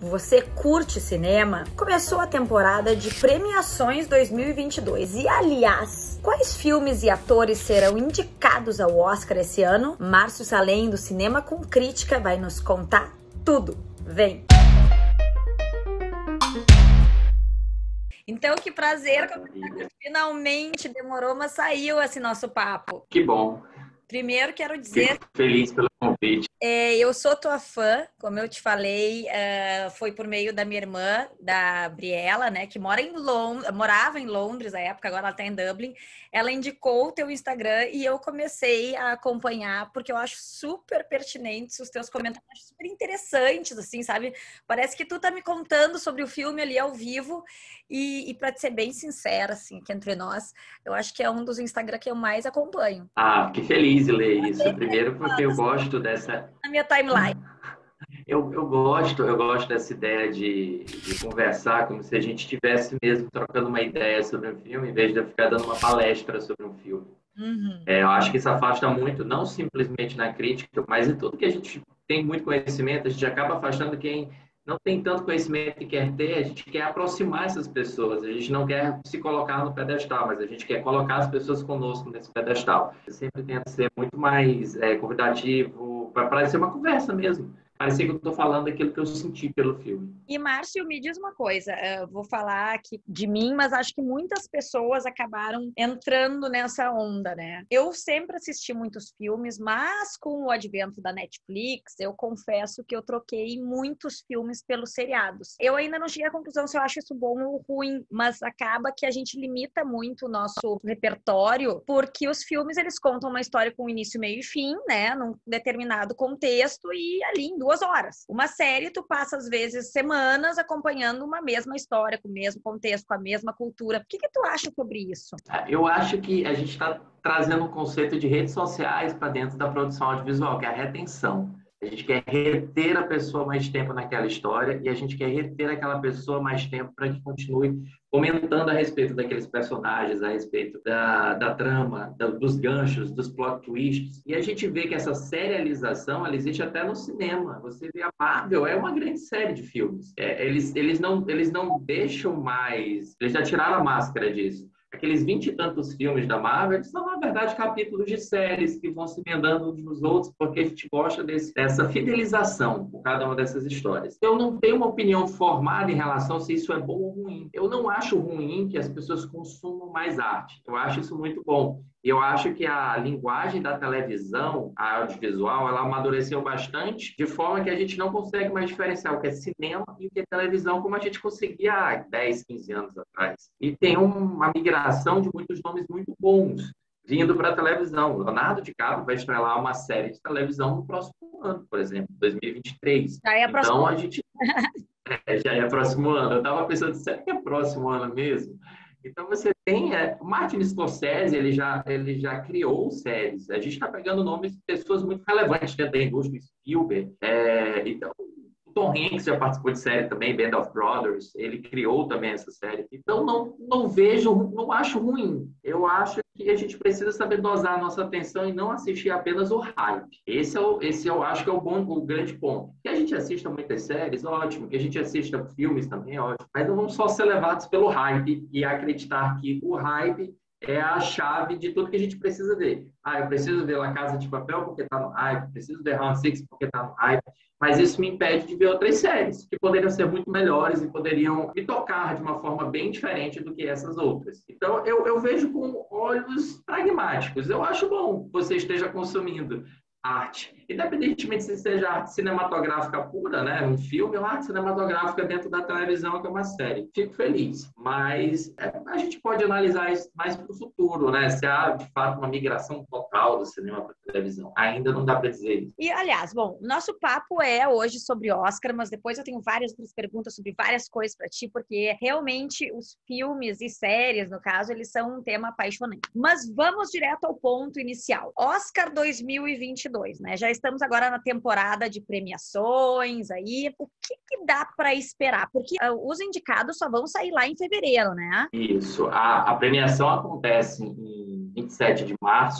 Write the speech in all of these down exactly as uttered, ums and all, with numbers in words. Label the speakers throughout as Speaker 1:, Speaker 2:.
Speaker 1: Você curte cinema? Começou a temporada de premiações dois mil e vinte e dois e, aliás, quais filmes e atores serão indicados ao Oscar esse ano? Márcio Salem, do Cinema com Crítica, vai nos contar tudo. Vem! Então, que prazer, finalmente demorou, mas saiu esse nosso papo.
Speaker 2: Que bom.
Speaker 1: Primeiro, quero dizer...
Speaker 2: Fico feliz pelo convite.
Speaker 1: É, eu sou tua fã, como eu te falei, uh, foi por meio da minha irmã, da Briela, né, que mora em Lond- morava em Londres na época, agora ela está em Dublin. Ela indicou o teu Instagram e eu comecei a acompanhar, porque eu acho super pertinentes os teus comentários, super interessantes, assim, sabe? Parece que tu tá me contando sobre o filme ali ao vivo e, e para ser bem sincera, assim, que entre nós, eu acho que é um dos Instagram que eu mais acompanho.
Speaker 2: Ah, fiquei feliz de ler isso. Primeiro porque eu gosto dessa...
Speaker 1: Na minha timeline.
Speaker 2: Eu, eu gosto, eu gosto dessa ideia de, de conversar como se a gente estivesse mesmo trocando uma ideia sobre um filme, em vez de eu ficar dando uma palestra sobre um filme.
Speaker 1: Uhum.
Speaker 2: É, eu acho que isso afasta muito, não simplesmente na crítica, mas em tudo que a gente tem muito conhecimento, a gente acaba afastando quem não tem tanto conhecimento e quer ter, a gente quer aproximar essas pessoas, a gente não quer se colocar no pedestal, mas a gente quer colocar as pessoas conosco nesse pedestal. Eu sempre tento ser muito mais é, convidativo, para parecer uma conversa mesmo. Parecia que eu estou falando daquilo que eu senti pelo filme.
Speaker 1: E, Márcio, me diz uma coisa, eu vou falar aqui de mim, mas acho que muitas pessoas acabaram entrando nessa onda, né? Eu sempre assisti muitos filmes, mas com o advento da Netflix, eu confesso que eu troquei muitos filmes pelos seriados. Eu ainda não cheguei à conclusão se eu acho isso bom ou ruim, mas acaba que a gente limita muito o nosso repertório, porque os filmes, eles contam uma história com início, meio e fim, né? Num determinado contexto e ali em duas horas. Uma série, tu passa, às vezes, semanas acompanhando uma mesma história, com o mesmo contexto, com a mesma cultura. O que que tu acha sobre isso?
Speaker 2: Eu acho que a gente está trazendo um conceito de redes sociais para dentro da produção audiovisual, que é a retenção. A gente quer reter a pessoa mais tempo naquela história e a gente quer reter aquela pessoa mais tempo para que continue comentando a respeito daqueles personagens, a respeito da, da trama, da, dos ganchos, dos plot twists. E a gente vê que essa serialização, ela existe até no cinema. Você vê a Marvel, é uma grande série de filmes. É, eles, eles, não, eles não deixam mais... Eles já tiraram a máscara disso. Aqueles vinte e tantos filmes da Marvel, eles são, na verdade, capítulos de séries que vão se emendando uns nos outros, porque a gente gosta desse, dessa fidelização por cada uma dessas histórias. Eu não tenho uma opinião formada em relação a se isso é bom ou ruim. Eu não acho ruim que as pessoas consumam mais arte. Eu acho isso muito bom. E eu acho que a linguagem da televisão, a audiovisual, ela amadureceu bastante, de forma que a gente não consegue mais diferenciar o que é cinema e o que é televisão, como a gente conseguia há dez, quinze anos atrás. E tem uma migração de muitos nomes muito bons vindo para a televisão. Leonardo DiCaprio vai estrelar uma série de televisão no próximo ano, por exemplo, dois mil e vinte e três.
Speaker 1: Já é próximo.
Speaker 2: Então, a gente... é, já é próximo ano. Eu estava pensando, será que é próximo ano mesmo? Então, você tem... É, o Martin Scorsese, ele já, ele já criou séries. A gente está pegando nomes de pessoas muito relevantes dentro da indústria, Spielberg. É, então, o Tom Hanks já participou de série também, Band of Brothers. Ele criou também essa série. Então, não, não vejo, não acho ruim. Eu acho que a gente precisa saber dosar a nossa atenção e não assistir apenas o hype. Esse, é o, esse eu acho que é o, bom, o grande ponto. Que a gente assista muitas séries, ótimo. Que a gente assista filmes também, ótimo. Mas não vamos só ser levados pelo hype e acreditar que o hype é a chave de tudo que a gente precisa ver. Ah, eu preciso ver La Casa de Papel porque está no hype, preciso ver Round Six porque está no hype, mas isso me impede de ver outras séries que poderiam ser muito melhores e poderiam me tocar de uma forma bem diferente do que essas outras. Então, eu, eu vejo com olhos pragmáticos. Eu acho bom que você esteja consumindo arte, independentemente se seja arte cinematográfica pura, né, um filme ou arte cinematográfica dentro da televisão, que é uma série. Fico feliz, mas é, a gente pode analisar isso mais para o futuro, né, se há, de fato, uma migração total do cinema para a televisão. Ainda não dá para dizer isso.
Speaker 1: E, aliás, bom, nosso papo é hoje sobre Oscar, mas depois eu tenho várias outras perguntas sobre várias coisas para ti, porque realmente os filmes e séries, no caso, eles são um tema apaixonante. Mas vamos direto ao ponto inicial. Oscar dois mil e vinte e dois, né? Já estamos agora na temporada de premiações aí. O que, que dá para esperar? Porque uh, os indicados só vão sair lá em fevereiro, né?
Speaker 2: Isso. A, a premiação acontece em vinte e sete de março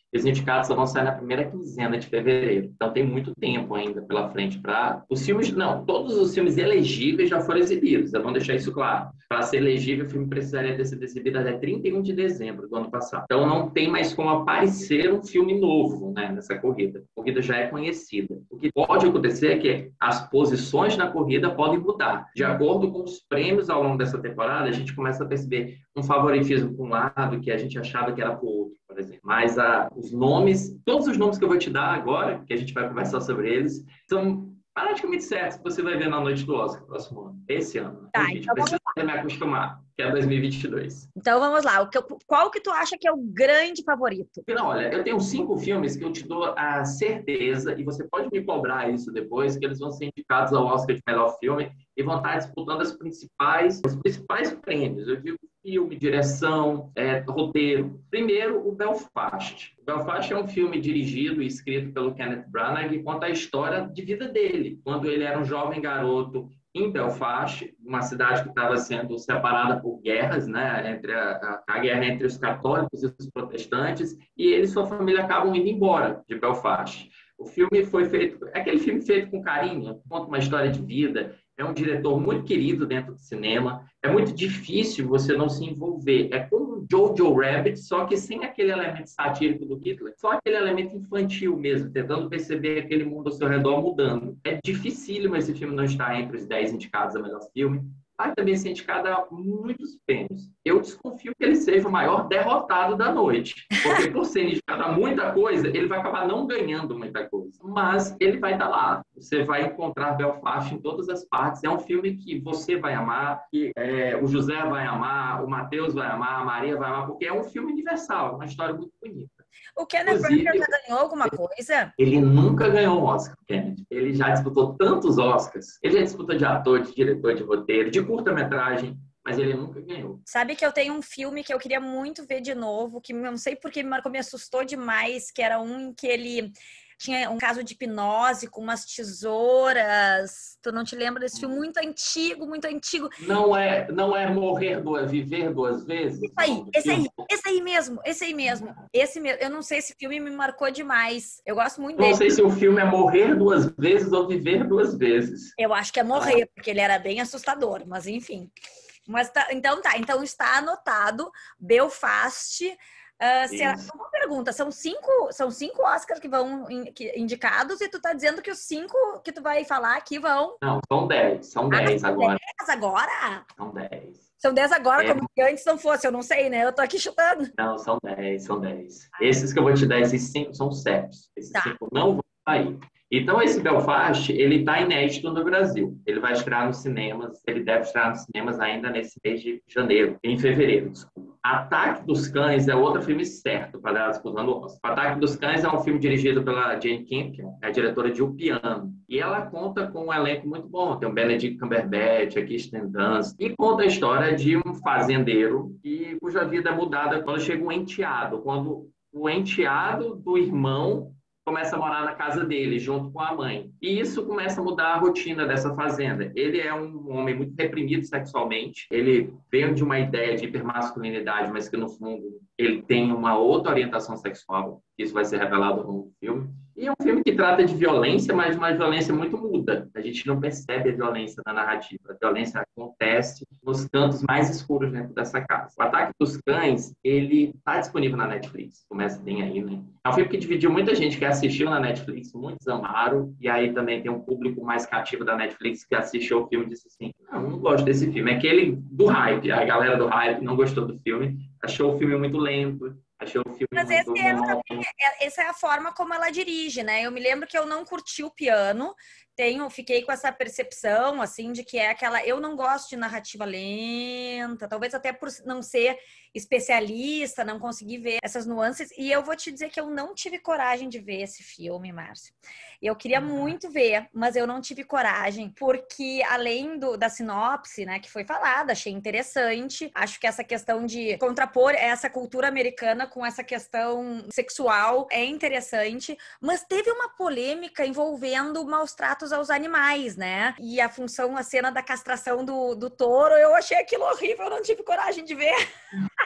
Speaker 2: Os indicados só vão sair na primeira quinzena de fevereiro. Então tem muito tempo ainda pela frente para os filmes. Não, todos os filmes elegíveis já foram exibidos. É bom deixar isso claro. Para ser elegível, o filme precisaria ter sido exibido até trinta e um de dezembro do ano passado. Então não tem mais como aparecer um filme novo, né, nessa corrida. A corrida já é conhecida. O que pode acontecer é que as posições na corrida podem mudar. De acordo com os prêmios ao longo dessa temporada, a gente começa a perceber um favoritismo para um lado que a gente achava que era para o outro, por exemplo. Mas a, os nomes, todos os nomes que eu vou te dar agora, que a gente vai conversar sobre eles, são praticamente certos que você vai ver na noite do Oscar próximo ano, esse ano.
Speaker 1: Tá,
Speaker 2: a gente
Speaker 1: então
Speaker 2: precisa me acostumar, que é dois mil e vinte e dois.
Speaker 1: Então vamos lá. O que, qual que tu acha que é o grande favorito?
Speaker 2: Não, olha, eu tenho cinco filmes que eu te dou a certeza, e você pode me cobrar isso depois, que eles vão ser indicados ao Oscar de melhor filme e vão estar disputando as principais, os principais prêmios. Eu digo filme, direção, é, roteiro. Primeiro, o Belfast. O Belfast é um filme dirigido e escrito pelo Kenneth Branagh que conta a história de vida dele, quando ele era um jovem garoto em Belfast, uma cidade que estava sendo separada por guerras, né, entre a, a, a guerra entre os católicos e os protestantes, e ele e sua família acabam indo embora de Belfast. O filme foi feito, é aquele filme feito com carinho, conta uma história de vida, é um diretor muito querido dentro do cinema, é muito difícil você não se envolver. É como Jojo Rabbit, só que sem aquele elemento satírico do Hitler, só aquele elemento infantil mesmo, tentando perceber aquele mundo ao seu redor mudando. É dificílimo esse filme não estar entre os dez indicados a melhor filme. Vai também ser indicado a muitos prêmios. Eu desconfio que ele seja o maior derrotado da noite, porque por ser indicado a muita coisa, ele vai acabar não ganhando muita coisa. Mas ele vai estar lá. Você vai encontrar Belfast em todas as partes. É um filme que você vai amar, que é, o José vai amar, o Matheus vai amar, a Maria vai amar, porque é um filme universal, uma história muito bonita.
Speaker 1: O Kenneth Branagh já ganhou alguma coisa?
Speaker 2: Ele nunca ganhou um Oscar, Kenneth. Ele já disputou tantos Oscars. Ele já disputou de ator, de diretor de roteiro, de curta-metragem, mas ele nunca ganhou.
Speaker 1: Sabe que eu tenho um filme que eu queria muito ver de novo, que não sei porque me marcou, me assustou demais, que era um em que ele tinha um caso de hipnose com umas tesouras. Tu não te lembra desse filme? Muito antigo, muito antigo.
Speaker 2: Não é, não é morrer duas, viver duas vezes?
Speaker 1: Isso aí, esse aí, esse aí mesmo, esse aí mesmo. Esse mesmo. Eu não sei, esse filme me marcou demais. Eu gosto muito dele.
Speaker 2: Não sei se o filme é morrer duas vezes ou viver duas vezes.
Speaker 1: Eu acho que é morrer, porque ele era bem assustador, mas enfim. Mas tá, então tá, então está anotado Belfast. Uh, será... Uma pergunta, são cinco, são cinco Oscars que vão in, que, indicados e tu tá dizendo que os cinco que tu vai falar aqui vão...
Speaker 2: Não, são dez, são
Speaker 1: ah,
Speaker 2: dez
Speaker 1: são
Speaker 2: agora.
Speaker 1: dez agora?
Speaker 2: São dez.
Speaker 1: São dez agora,
Speaker 2: é.
Speaker 1: Como se antes não fosse, eu não sei, né? Eu tô aqui chutando.
Speaker 2: Não, são dez, são dez. Ah. Esses que eu vou te dar, esses cinco são certos. Esses tá. cinco não vão sair. Então, esse Belfast, ele está inédito no Brasil. Ele vai estrear nos cinemas, ele deve estrear nos cinemas ainda nesse mês de janeiro, em fevereiro, desculpa. Ataque dos Cães é outro filme certo para dar disputando o Oscar. Ataque dos Cães é um filme dirigido pela Jane Campion, é a diretora de O Piano. E ela conta com um elenco muito bom. Tem o Benedict Cumberbatch, a Kirsten Dunst, e conta a história de um fazendeiro que, cuja vida é mudada quando chega um enteado, quando o enteado do irmão começa a morar na casa dele, junto com a mãe. E isso começa a mudar a rotina dessa fazenda. Ele é um homem muito reprimido sexualmente, ele vem de uma ideia de hipermasculinidade, mas que, no fundo, ele tem uma outra orientação sexual. Isso vai ser revelado no filme. E é um filme que trata de violência, mas uma violência muito muda. A gente não percebe a violência na narrativa. A violência acontece nos cantos mais escuros dentro dessa casa. O Ataque dos Cães, ele está disponível na Netflix. Começa bem aí, né? É um filme que dividiu muita gente que assistiu na Netflix, muitos amaram. E aí também tem um público mais cativo da Netflix que assistiu o filme e disse assim, não, não gosto desse filme. É aquele do hype. A galera do hype não gostou do filme. Achou o filme muito lento. Achei o filme
Speaker 1: Mas
Speaker 2: muito
Speaker 1: esse é também, essa é a forma como ela dirige, né? Eu me lembro que eu não curti O Piano, tenho, fiquei com essa percepção, assim, de que é aquela... Eu não gosto de narrativa lenta, talvez até por não ser especialista, não conseguir ver essas nuances. E eu vou te dizer que eu não tive coragem de ver esse filme, Márcio. Eu queria muito ver, mas eu não tive coragem, porque além do, da sinopse, né, que foi falada, achei interessante. Acho que essa questão de contrapor essa cultura americana com essa questão sexual é interessante, mas teve uma polêmica envolvendo maus tratos aos animais, né? E a função, a cena da castração do, do touro, eu achei aquilo horrível, eu não tive coragem de ver.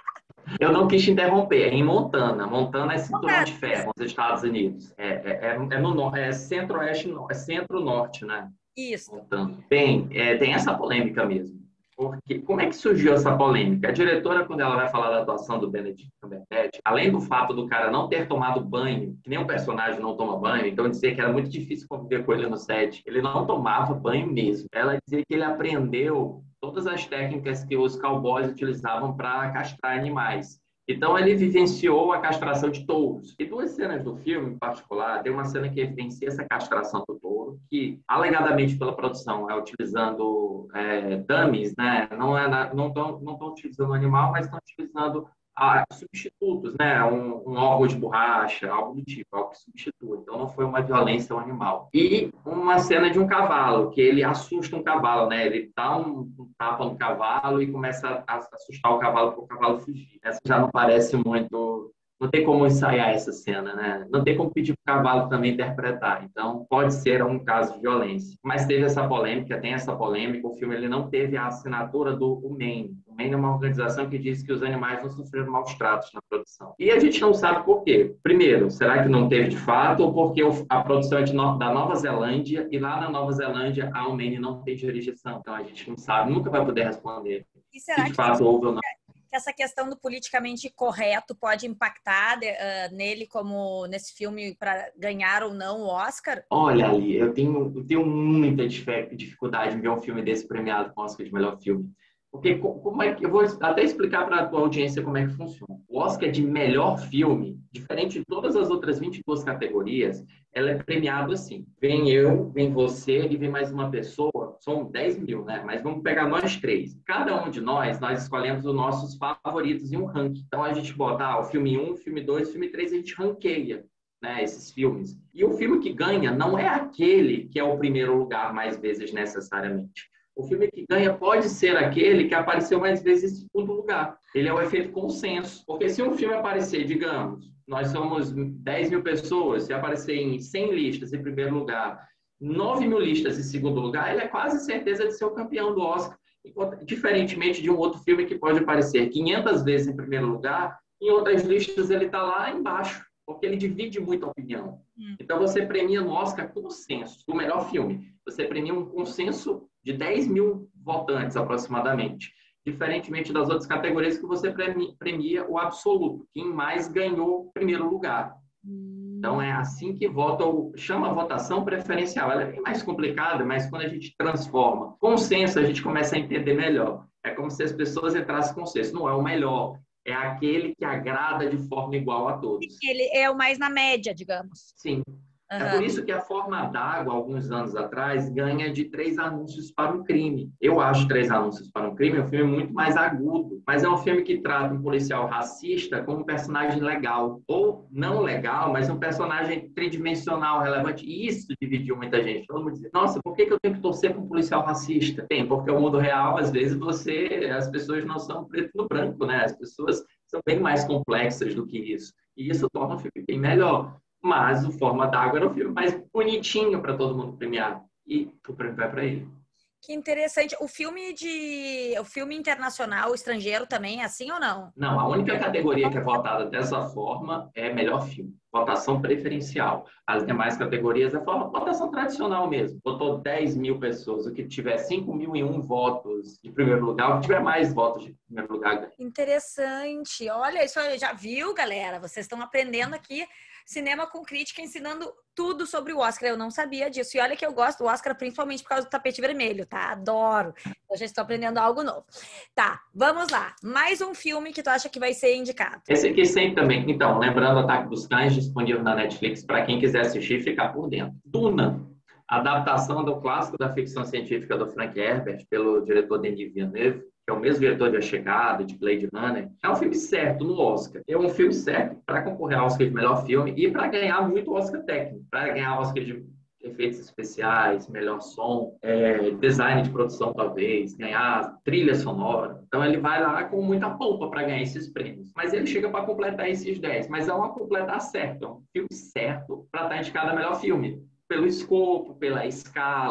Speaker 2: Eu não quis te interromper, é em Montana. Montana é cinturão de
Speaker 1: Correto.
Speaker 2: ferro nos Estados Unidos. É, é, é, é no, no- é centro-oeste, no- é centro-norte, né?
Speaker 1: Isso.
Speaker 2: Montana. Bem, é, tem essa polêmica mesmo. Porque, como é que surgiu essa polêmica? A diretora, quando ela vai falar da atuação do Benedict Cumberbatch, além do fato do cara não ter tomado banho, que nem um personagem não toma banho, então dizer que era muito difícil conviver com ele no set, ele não tomava banho mesmo. Ela dizia que ele aprendeu todas as técnicas que os cowboys utilizavam para castrar animais. Então, ele vivenciou a castração de touros. E duas cenas do filme, em particular, tem uma cena que evidencia essa castração do touro, que, alegadamente pela produção, é utilizando é, dummies, né? Não é na, não estão não estão utilizando o animal, mas estão utilizando ah, substitutos, né? Um, um órgão de borracha, algo do tipo, algo que substitua. Então, não foi uma violência ao animal. E uma cena de um cavalo, que ele assusta um cavalo, né? Ele dá um, um tapa no cavalo e começa a assustar o cavalo para o cavalo fugir. Essa já não parece muito. Não tem como ensaiar essa cena, né? Não tem como pedir para o cavalo também interpretar. Então, pode ser um caso de violência. Mas teve essa polêmica, tem essa polêmica. O filme ele não teve a assinatura do U M E N. O U M E N é uma organização que diz que os animais não sofreram maus tratos na produção. E a gente não sabe por quê. Primeiro, será que não teve de fato ou porque a produção é de no... da Nova Zelândia e lá na Nova Zelândia a U M E N não tem jurisdição. Então, a gente não sabe, nunca vai poder responder
Speaker 1: E
Speaker 2: se
Speaker 1: será
Speaker 2: de
Speaker 1: que
Speaker 2: fato houve ou não.
Speaker 1: que essa questão do politicamente correto pode impactar uh, nele como nesse filme para ganhar ou não o Oscar?
Speaker 2: Olha ali, eu tenho, eu tenho muita dificuldade em ver um filme desse premiado com Oscar de melhor filme. Porque como é que eu vou até explicar para a tua audiência como é que funciona. O Oscar de melhor filme, diferente de todas as outras vinte e duas categorias, ela é premiado assim. Vem eu, vem você e vem mais uma pessoa. São dez mil, né? Mas vamos pegar nós três. Cada um de nós, nós escolhemos os nossos favoritos em um ranking. Então a gente bota ah, o filme um, filme dois, filme três, a gente ranqueia, né, esses filmes. E o filme que ganha não é aquele que é o primeiro lugar mais vezes necessariamente. O filme que ganha pode ser aquele que apareceu mais vezes em segundo lugar. Ele é o efeito consenso. Porque se um filme aparecer, digamos, nós somos dez mil pessoas, se aparecer em cem listas em primeiro lugar, nove mil listas em segundo lugar, ele é quase certeza de ser o campeão do Oscar. Diferentemente de um outro filme que pode aparecer quinhentas vezes em primeiro lugar, em outras listas ele está lá embaixo, porque ele divide muito a opinião. Hum. Então, você premia no Oscar consenso, o melhor filme. Você premia um consenso de dez mil votantes, aproximadamente. Diferentemente das outras categorias que você premia, premia o absoluto, quem mais ganhou o primeiro lugar. Hum. Então, é assim que vota, o, chama a votação preferencial. Ela é bem mais complicada, mas quando a gente transforma consenso, a gente começa a entender melhor. É como se as pessoas entrassem com consenso. Não é o melhor, é aquele que agrada de forma igual a todos.
Speaker 1: Ele é o mais na média, digamos.
Speaker 2: Sim. Uhum. É por isso que A Forma d'Água, alguns anos atrás, ganha de Três Anúncios para um Crime. Eu acho Três Anúncios para um Crime um filme muito mais agudo, mas é um filme que trata um policial racista como um personagem legal. Ou não legal, mas um personagem tridimensional, relevante. E isso dividiu muita gente. Todo mundo dizia, nossa, por que eu tenho que torcer para um policial racista? Tem, porque o mundo real, às vezes, você, as pessoas não são preto no branco, né? As pessoas são bem mais complexas do que isso. E isso torna o filme bem melhor. Mas o Forma d'Água era o filme mais bonitinho para todo mundo premiar. E o prêmio vai para ele.
Speaker 1: Que interessante. O filme de o filme internacional, estrangeiro também é assim ou não?
Speaker 2: Não, a única categoria que é votada dessa forma é melhor filme. Votação preferencial. As demais categorias é votação tradicional mesmo. Votou dez mil pessoas. O que tiver cinco mil e um votos de primeiro lugar, o que tiver mais votos de primeiro lugar ganha.
Speaker 1: Interessante. Olha, isso aí, já viu, galera? Vocês estão aprendendo aqui Cinema com Crítica, ensinando tudo sobre o Oscar. Eu não sabia disso. E olha que eu gosto do Oscar principalmente por causa do tapete vermelho, tá? Adoro. Eu já estou aprendendo algo novo. Tá, vamos lá. Mais um filme que tu acha que vai ser indicado.
Speaker 2: Esse aqui sempre também. Então, lembrando Ataque dos Cães, disponível na Netflix, para quem quiser assistir e ficar por dentro. Duna, adaptação do clássico da ficção científica do Frank Herbert, pelo diretor Denis Villeneuve, que é o mesmo diretor de A Chegada, de Blade Runner. É um filme certo no Oscar. É um filme certo para concorrer ao Oscar de melhor filme e para ganhar muito Oscar técnico. Para ganhar Oscar de efeitos especiais, melhor som, é, design de produção, talvez, ganhar trilha sonora. Então, ele vai lá com muita pompa para ganhar esses prêmios. Mas ele chega para completar esses dez. Mas é uma completar certa. É um filme certo para estar indicado a melhor filme. Pelo escopo, pela escala,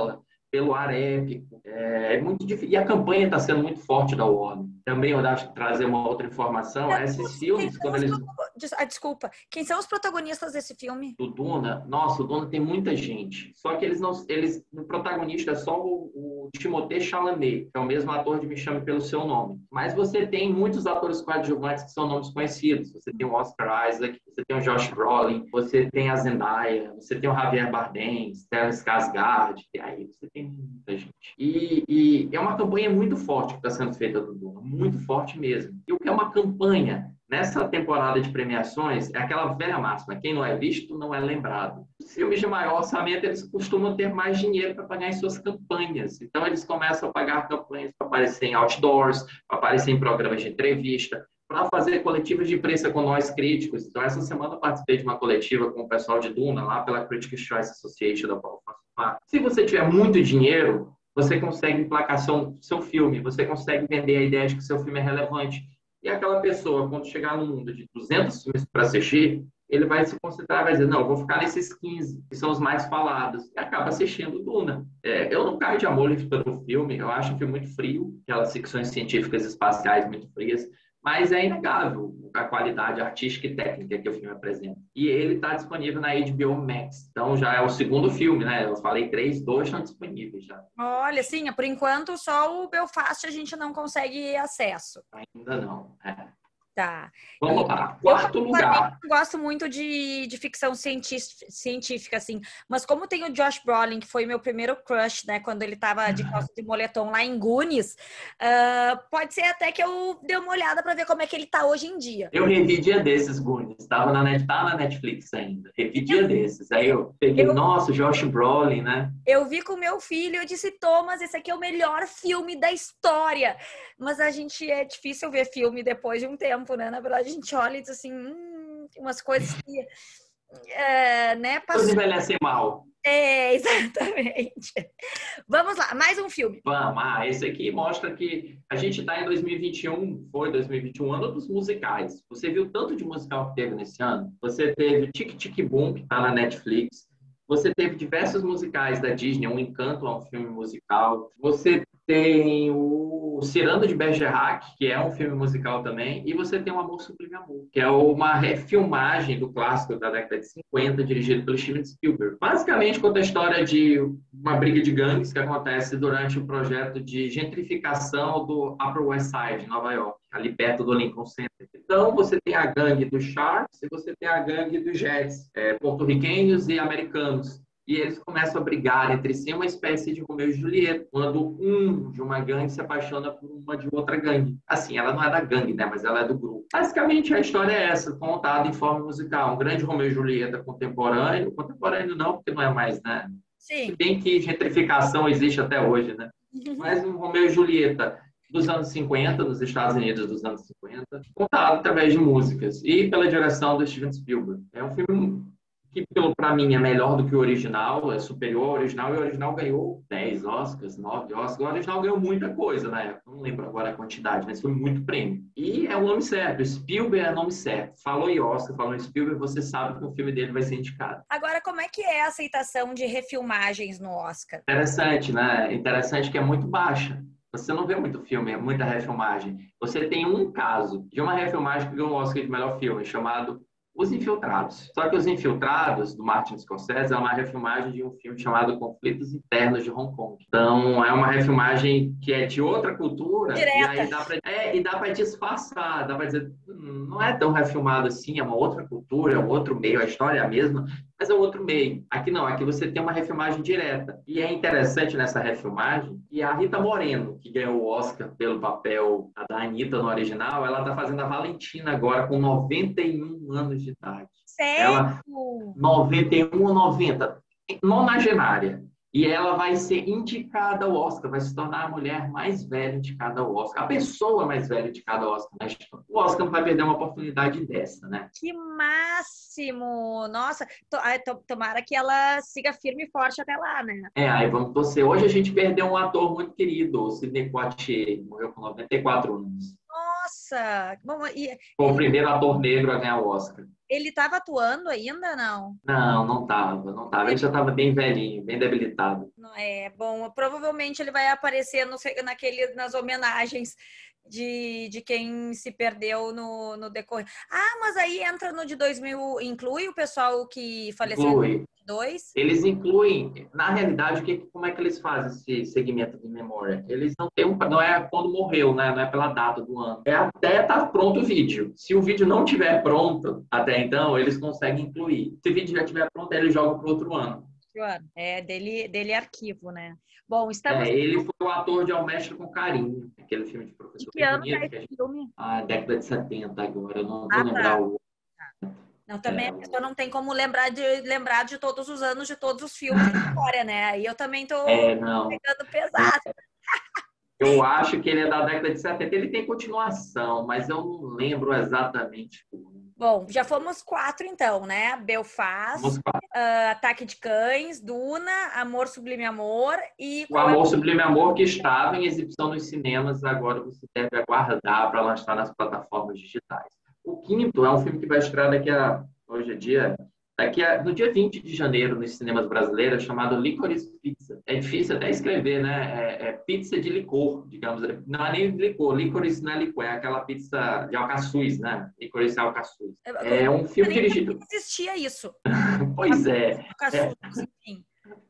Speaker 2: pelo ar épico. É, é muito difícil. E a campanha está sendo muito forte da Warner. Também eu acho que trazer uma outra informação, esses
Speaker 1: Quem
Speaker 2: filmes,
Speaker 1: são
Speaker 2: quando
Speaker 1: os
Speaker 2: eles
Speaker 1: protago- Des- ah, desculpa. Quem são os protagonistas desse filme?
Speaker 2: do Duna, nossa, o Duna tem muita gente. Só que eles não, eles, o protagonista é só o, o Timothée Chalamet, que é o mesmo ator de Me Chame Pelo Seu Nome. Mas você tem muitos atores coadjuvantes que são nomes conhecidos. Você tem o Oscar Isaac, você tem o Josh Brolin, você tem a Zendaya, você tem o Javier Bardem, Stellan Skarsgård, e aí você tem muita gente. E, e é uma campanha muito forte que está sendo feita do Duna, muito forte mesmo. E o que é uma campanha? Nessa temporada de premiações, é aquela velha máxima, quem não é visto não é lembrado. Os filmes de maior orçamento, eles costumam ter mais dinheiro para pagar em suas campanhas. Então, eles começam a pagar campanhas para aparecer em outdoors, para aparecer em programas de entrevista, para fazer coletivas de imprensa com nós críticos. Então, essa semana eu participei de uma coletiva com o pessoal de Duna, lá pela Critics' Choice Association, da qual eu faço parte. Se você tiver muito dinheiro, você consegue emplacar seu, seu filme, você consegue vender a ideia de que seu filme é relevante. E aquela pessoa, quando chegar no mundo de duzentos filmes para assistir, ele vai se concentrar, vai dizer, não, eu vou ficar nesses quinze, que são os mais falados, e acaba assistindo Duna. É, eu não caio de amor pelo filme, eu acho um filme muito frio, aquelas ficções científicas espaciais muito frias, mas é inegável a qualidade artística e técnica que o filme apresenta. E ele está disponível na H B O Max. Então já é o segundo filme, né? Eu falei três, dois estão disponíveis já.
Speaker 1: Olha, sim, por enquanto só o Belfast a gente não consegue acesso.
Speaker 2: Ainda não. É.
Speaker 1: Tá.
Speaker 2: Vamos
Speaker 1: E
Speaker 2: lá.
Speaker 1: eu,
Speaker 2: Quarto
Speaker 1: particularmente,
Speaker 2: lugar.
Speaker 1: não gosto muito de, de ficção cienti- científica, assim. Mas como tem o Josh Brolin, que foi meu primeiro crush, né? Quando ele tava de calça de moletom lá em Goonies, uh, pode ser até que eu dê uma olhada para ver como é que ele tá hoje em dia.
Speaker 2: Eu revi dia desses, Goonies. Estava na, Net, tá na Netflix ainda. Revi dia
Speaker 1: Eu,
Speaker 2: desses. Aí eu peguei,
Speaker 1: eu,
Speaker 2: nossa, Josh Brolin, né?
Speaker 1: eu vi com meu filho, eu disse, Thomas, esse aqui é o melhor filme da história. Mas a gente, é difícil ver filme depois de um tempo, né? Na verdade, a gente olha e diz assim, hum, tem umas coisas que, é, né,
Speaker 2: Todos
Speaker 1: passou.
Speaker 2: envelhecem mal.
Speaker 1: É, exatamente. Vamos lá, mais um filme.
Speaker 2: Vamos, ah, esse aqui mostra que a gente está em dois mil e vinte e um, foi dois mil e vinte e um, ano dos musicais. Você viu tanto de musical que teve nesse ano? Você teve Tic Tic Boom, que está na Netflix. Você teve diversos musicais da Disney, Um Encanto é um filme musical. Você tem o Cirano de Bergerac, que é um filme musical também. E você tem O Amor Sublime Amor, que é uma refilmagem do clássico da década de cinquenta, dirigido pelo Steven Spielberg. Basicamente conta a história de uma briga de gangues que acontece durante o projeto de gentrificação do Upper West Side, em Nova York, ali perto do Lincoln Center. Então, você tem a gangue dos Sharks e você tem a gangue dos Jets, é, porto-riquenhos e americanos. E eles começam a brigar entre si, uma espécie de Romeu e Julieta, quando um de uma gangue se apaixona por uma de outra gangue. Assim, ela não é da gangue, né? Mas ela é do grupo. Basicamente, a história é essa, contada em forma musical. Um grande Romeu e Julieta contemporâneo. Contemporâneo não, porque não é mais, né?
Speaker 1: Sim.
Speaker 2: Se bem que gentrificação existe até hoje, né? Mas um Romeu e Julieta dos anos cinquenta, nos Estados Unidos dos anos cinquenta, contado através de músicas e pela direção do Steven Spielberg. É um filme que, para mim, é melhor do que o original, é superior ao original, e o original ganhou dez Oscars, nove Oscars. O original ganhou muita coisa na época, não lembro agora a quantidade, mas foi muito prêmio. E é o nome certo, Spielberg é o nome certo. Falou em Oscar, falou em Spielberg, você sabe que o filme dele vai ser indicado.
Speaker 1: Agora, como é que é a aceitação de refilmagens no Oscar?
Speaker 2: Interessante, né? Interessante que é muito baixa. Você não vê muito filme, muita refilmagem. Você tem um caso de uma refilmagem que ganhou um Oscar de melhor filme, chamado Os Infiltrados. Só que Os Infiltrados, do Martin Scorsese, é uma refilmagem de um filme chamado Conflitos Internos de Hong Kong. Então, é uma refilmagem que é de outra cultura.
Speaker 1: Direta.
Speaker 2: E aí dá pra, é, e dá para disfarçar, dá para dizer, hum, não é tão refilmado assim, é uma outra cultura, é um outro meio, a história é a mesma, mas é outro meio. Aqui não, aqui você tem uma refilmagem direta. E é interessante nessa refilmagem que a Rita Moreno, que ganhou o Oscar pelo papel da Anitta no original, ela está fazendo a Valentina agora com noventa e um anos de idade.
Speaker 1: Sério?
Speaker 2: Ela, noventa e um ou noventa, nonagenária. E ela vai ser indicada ao Oscar, vai se tornar a mulher mais velha indicada ao Oscar, a pessoa mais velha indicada ao Oscar na história. O Oscar não vai perder uma oportunidade dessa, né?
Speaker 1: Que máximo! Nossa, to, to, tomara que ela siga firme e forte até lá, né?
Speaker 2: É, aí vamos torcer. Hoje a gente perdeu um ator muito querido, o Sidney Poitier, morreu com noventa e quatro anos.
Speaker 1: Nossa! Bom, e
Speaker 2: Foi o
Speaker 1: ele,
Speaker 2: primeiro ator negro a ganhar o Oscar.
Speaker 1: ele estava atuando ainda, não?
Speaker 2: Não, não tava, não tava. Ele já estava bem velhinho, bem debilitado.
Speaker 1: Não é bom. Provavelmente ele vai aparecer no, naquele, nas homenagens de, de quem se perdeu no, no decorrer. Ah, mas aí entra no de dois mil, inclui o pessoal que faleceu em
Speaker 2: Inclui.
Speaker 1: dois mil e dois?
Speaker 2: Eles incluem, na realidade, o que, como é que eles fazem esse segmento de memória? Eles não têm um, não é quando morreu, né? Não é pela data do ano. É até estar pronto o vídeo. Se o vídeo não estiver pronto até então, eles conseguem incluir. Se o vídeo já estiver pronto, eles jogam para o outro ano.
Speaker 1: É dele, dele arquivo, né? Bom, estamos.
Speaker 2: É, ele foi o ator de Ao Mestre com Carinho, aquele filme de
Speaker 1: De
Speaker 2: professor
Speaker 1: que
Speaker 2: bem
Speaker 1: ano que é
Speaker 2: bonito. Que a
Speaker 1: esse
Speaker 2: gente...
Speaker 1: filme?
Speaker 2: Ah, década de setenta agora, eu não vou
Speaker 1: Ah, tá.
Speaker 2: lembrar o.
Speaker 1: Não, também
Speaker 2: É,
Speaker 1: a pessoa não tem como lembrar de lembrar de todos os anos de todos os filmes da história, né? Aí eu também tô
Speaker 2: é, não.
Speaker 1: pegando pesado.
Speaker 2: Eu acho que ele é da década de setenta. Ele tem continuação, mas eu não lembro exatamente.
Speaker 1: Bom, já fomos quatro então, né? Belfast,
Speaker 2: Vamos para
Speaker 1: uh, Ataque de Cães, Duna, Amor Sublime Amor e
Speaker 2: o
Speaker 1: qual é
Speaker 2: Amor
Speaker 1: o...
Speaker 2: Sublime Amor, que estava em exibição nos cinemas, agora você deve aguardar para lançar nas plataformas digitais. O quinto é um filme que vai estrear daqui a, hoje é dia, daqui a, no dia vinte de janeiro, nos cinemas brasileiros, chamado Licorice Pizza. É difícil até escrever, né? É, é pizza de licor, digamos. Não é nem de licor, licorice não é licor, é aquela pizza de alcaçuz, né? Licorice é alcaçuz.
Speaker 1: Eu
Speaker 2: É um filme
Speaker 1: nem sabia
Speaker 2: dirigido.
Speaker 1: que existia isso.
Speaker 2: Pois é. É,
Speaker 1: Enfim.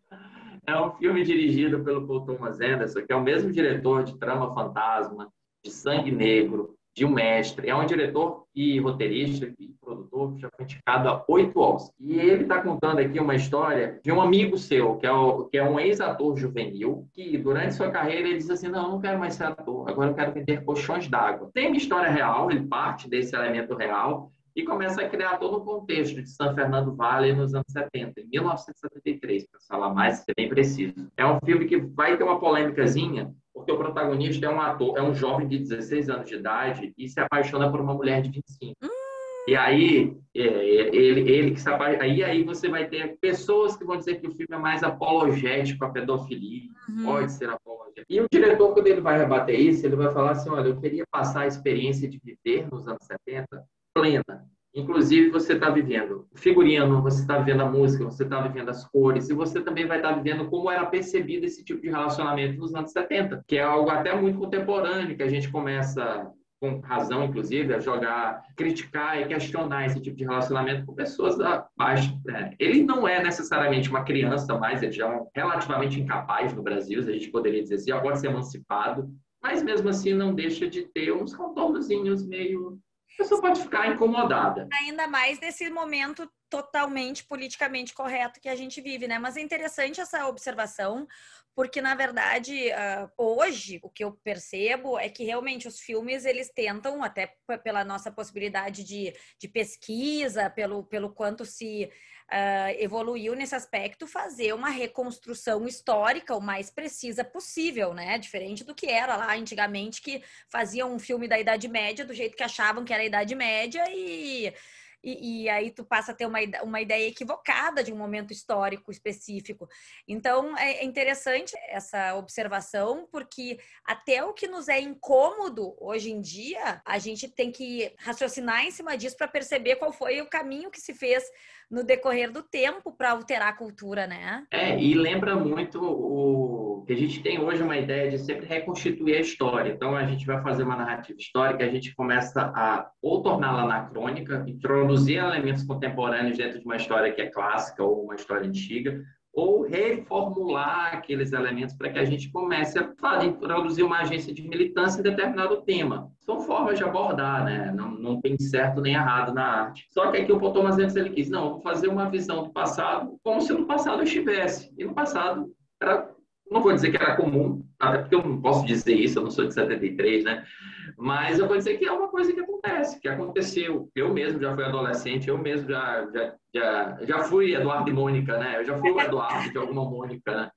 Speaker 2: É um filme dirigido pelo Paul Thomas Anderson, que é o mesmo diretor de Trama Fantasma, de Sangue Negro, de O Mestre. É um diretor e roteirista e produtor que já foi indicado a oito Oscars. E ele está contando aqui uma história de um amigo seu, que é, o, que é um ex-ator juvenil, que durante sua carreira ele diz assim, não, eu não quero mais ser ator, agora eu quero vender colchões d'água. Tem uma história real, ele parte desse elemento real, e começa a criar todo um contexto de São Fernando Valley nos anos setenta, em mil novecentos e setenta e três, para falar mais, ser bem preciso. É um filme que vai ter uma polêmicazinha, porque o protagonista é um ator, é um jovem de dezesseis anos de idade e se apaixona por uma mulher de vinte e cinco. Hum. E aí, é, ele, ele que se apaixona, aí, aí você vai ter pessoas que vão dizer que o filme é mais apologético à pedofilia, uhum. Pode ser apologético. E o diretor, quando ele vai rebater isso, ele vai falar assim, olha, eu queria passar a experiência de viver nos anos setenta plena. Inclusive, você está vivendo o figurino, você está vivendo a música, você está vivendo as cores, e você também vai estar vivendo como era percebido esse tipo de relacionamento nos anos setenta, que é algo até muito contemporâneo, que a gente começa, com razão, inclusive, a jogar, criticar e questionar esse tipo de relacionamento com pessoas abaixo. Né? Ele não é necessariamente uma criança mais, ele já é relativamente incapaz no Brasil, a gente poderia dizer assim, agora ser emancipado, mas mesmo assim não deixa de ter uns contornozinhos meio... A pessoa pode ficar incomodada.
Speaker 1: Ainda mais nesse momento totalmente politicamente correto que a gente vive, né? Mas é interessante essa observação, porque, na verdade, hoje, o que eu percebo é que, realmente, os filmes, eles tentam, até pela nossa possibilidade de, de pesquisa, pelo, pelo quanto se uh, evoluiu nesse aspecto, fazer uma reconstrução histórica o mais precisa possível, né? Diferente do que era lá antigamente, que faziam um filme da Idade Média do jeito que achavam que era a Idade Média e... E, e aí tu passa a ter uma, uma ideia equivocada de um momento histórico específico. Então, é interessante essa observação, porque até o que nos é incômodo hoje em dia, a gente tem que raciocinar em cima disso para perceber qual foi o caminho que se fez no decorrer do tempo para alterar a cultura, né?
Speaker 2: É, e lembra muito o que a gente tem hoje uma ideia de sempre reconstituir a história. Então, a gente vai fazer uma narrativa histórica, a gente começa a ou torná-la anacrônica, introduzir elementos contemporâneos dentro de uma história que é clássica ou uma história antiga, ou reformular aqueles elementos para que a gente comece a fazer, introduzir uma agência de militância em determinado tema. São formas de abordar, né? Não, não tem certo nem errado na arte. Só que aqui o Paul Thomas Anderson ele quis, não, vou fazer uma visão do passado como se no passado eu estivesse. E no passado, era, não vou dizer que era comum, até porque eu não posso dizer isso, eu não sou de setenta e três, né? Mas eu vou dizer que é uma coisa que acontece, que aconteceu. Eu mesmo já fui adolescente, eu mesmo já, já, já, já fui Eduardo e Mônica, né? Eu já fui o Eduardo de alguma Mônica, né?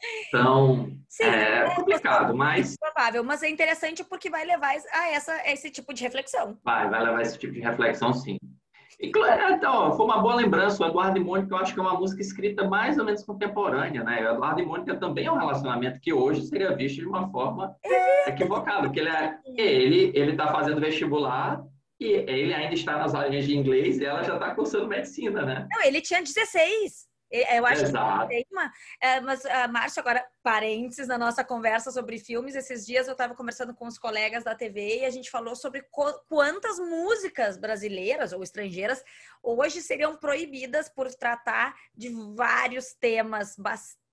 Speaker 2: Então,
Speaker 1: Sim,
Speaker 2: é complicado, mas...
Speaker 1: É provável, mas é interessante porque vai levar a, essa, a esse tipo de reflexão.
Speaker 2: Vai, vai levar esse tipo de reflexão, sim. Então, foi uma boa lembrança. O Eduardo e Mônica, eu acho que é uma música escrita mais ou menos contemporânea, né? O Eduardo e Mônica também é um relacionamento que hoje seria visto de uma forma equivocada, porque ele é, ele ele está fazendo vestibular e ele ainda está nas aulas de inglês e ela já está cursando medicina, né?
Speaker 1: Não, ele tinha dezesseis. Eu acho
Speaker 2: Exato.
Speaker 1: que tem uma. É, mas, uh, Márcio, agora, parênteses na nossa conversa sobre filmes. Esses dias eu estava conversando com os colegas da T V e a gente falou sobre quantas músicas brasileiras ou estrangeiras hoje seriam proibidas por tratar de vários temas bastante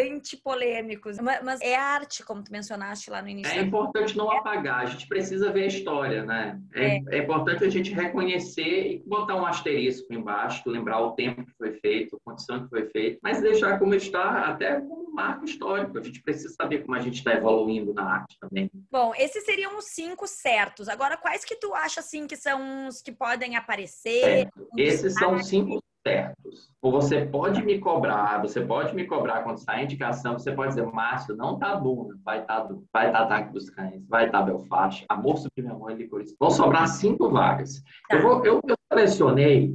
Speaker 1: polêmicos. Mas é arte, como tu mencionaste lá no início.
Speaker 2: É importante não apagar, a gente precisa ver a história, né? É, é. é importante a gente reconhecer e botar um asterisco embaixo, lembrar o tempo que foi feito, a condição que foi feita, mas deixar como está, até como um marco histórico. A gente precisa saber como a gente está evoluindo na arte também.
Speaker 1: Bom, esses seriam os cinco certos. Agora, quais que tu acha, assim, que são os que podem aparecer?
Speaker 2: Certo. Esses são cinco certos. Ou você pode me cobrar, você pode me cobrar quando sai a indicação, você pode dizer, Márcio, não tá Duna, vai estar tá, vai tá Ataque dos Cães, vai estar tá Belfast, Amor Supremo Amor e Licorice. Vão sobrar cinco vagas. Tá. Eu, vou, eu, eu selecionei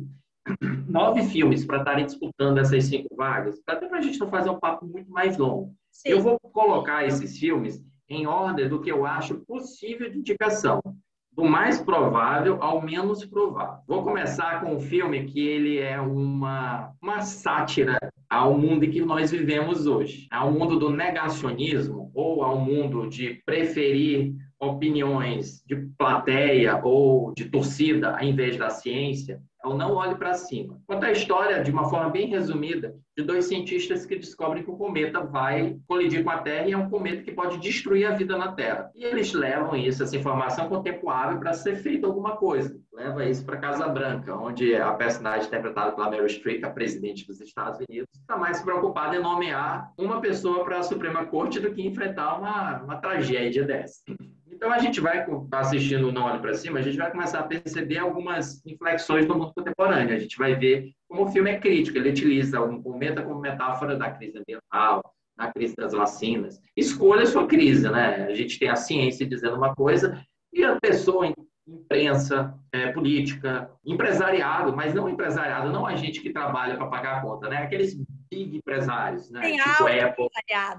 Speaker 2: nove filmes para estarem disputando essas cinco vagas, até para a gente não fazer um papo muito mais longo. Sim. Eu vou colocar esses filmes em ordem do que eu acho possível de indicação, do mais provável ao menos provável. Vou começar com um filme que ele é uma, uma sátira ao mundo em que nós vivemos hoje, ao mundo do negacionismo ou ao mundo de preferir opiniões de plateia ou de torcida em vez da ciência. Eu não olhe para cima. Conta a história, de uma forma bem resumida, de dois cientistas que descobrem que o cometa vai colidir com a Terra e é um cometa que pode destruir a vida na Terra. E eles levam isso, essa informação, com o tempo hábil para ser feita alguma coisa. Leva isso para a Casa Branca, onde a personagem interpretada pela Meryl Streep, a presidente dos Estados Unidos, está mais preocupada em nomear uma pessoa para a Suprema Corte do que enfrentar uma, uma tragédia dessa. Então, a gente vai, assistindo o Não Olhe para Cima, a gente vai começar a perceber algumas inflexões do mundo contemporâneo. A gente vai ver como o filme é crítico. Ele utiliza o cometa como metáfora da crise ambiental, da crise das vacinas. Escolha a sua crise, né? A gente tem a ciência dizendo uma coisa e a pessoa, imprensa, é, política, empresariado, mas não empresariado, não a gente que trabalha para pagar a conta, né? Aqueles big empresários, né?
Speaker 1: Tem
Speaker 2: tipo
Speaker 1: Apple.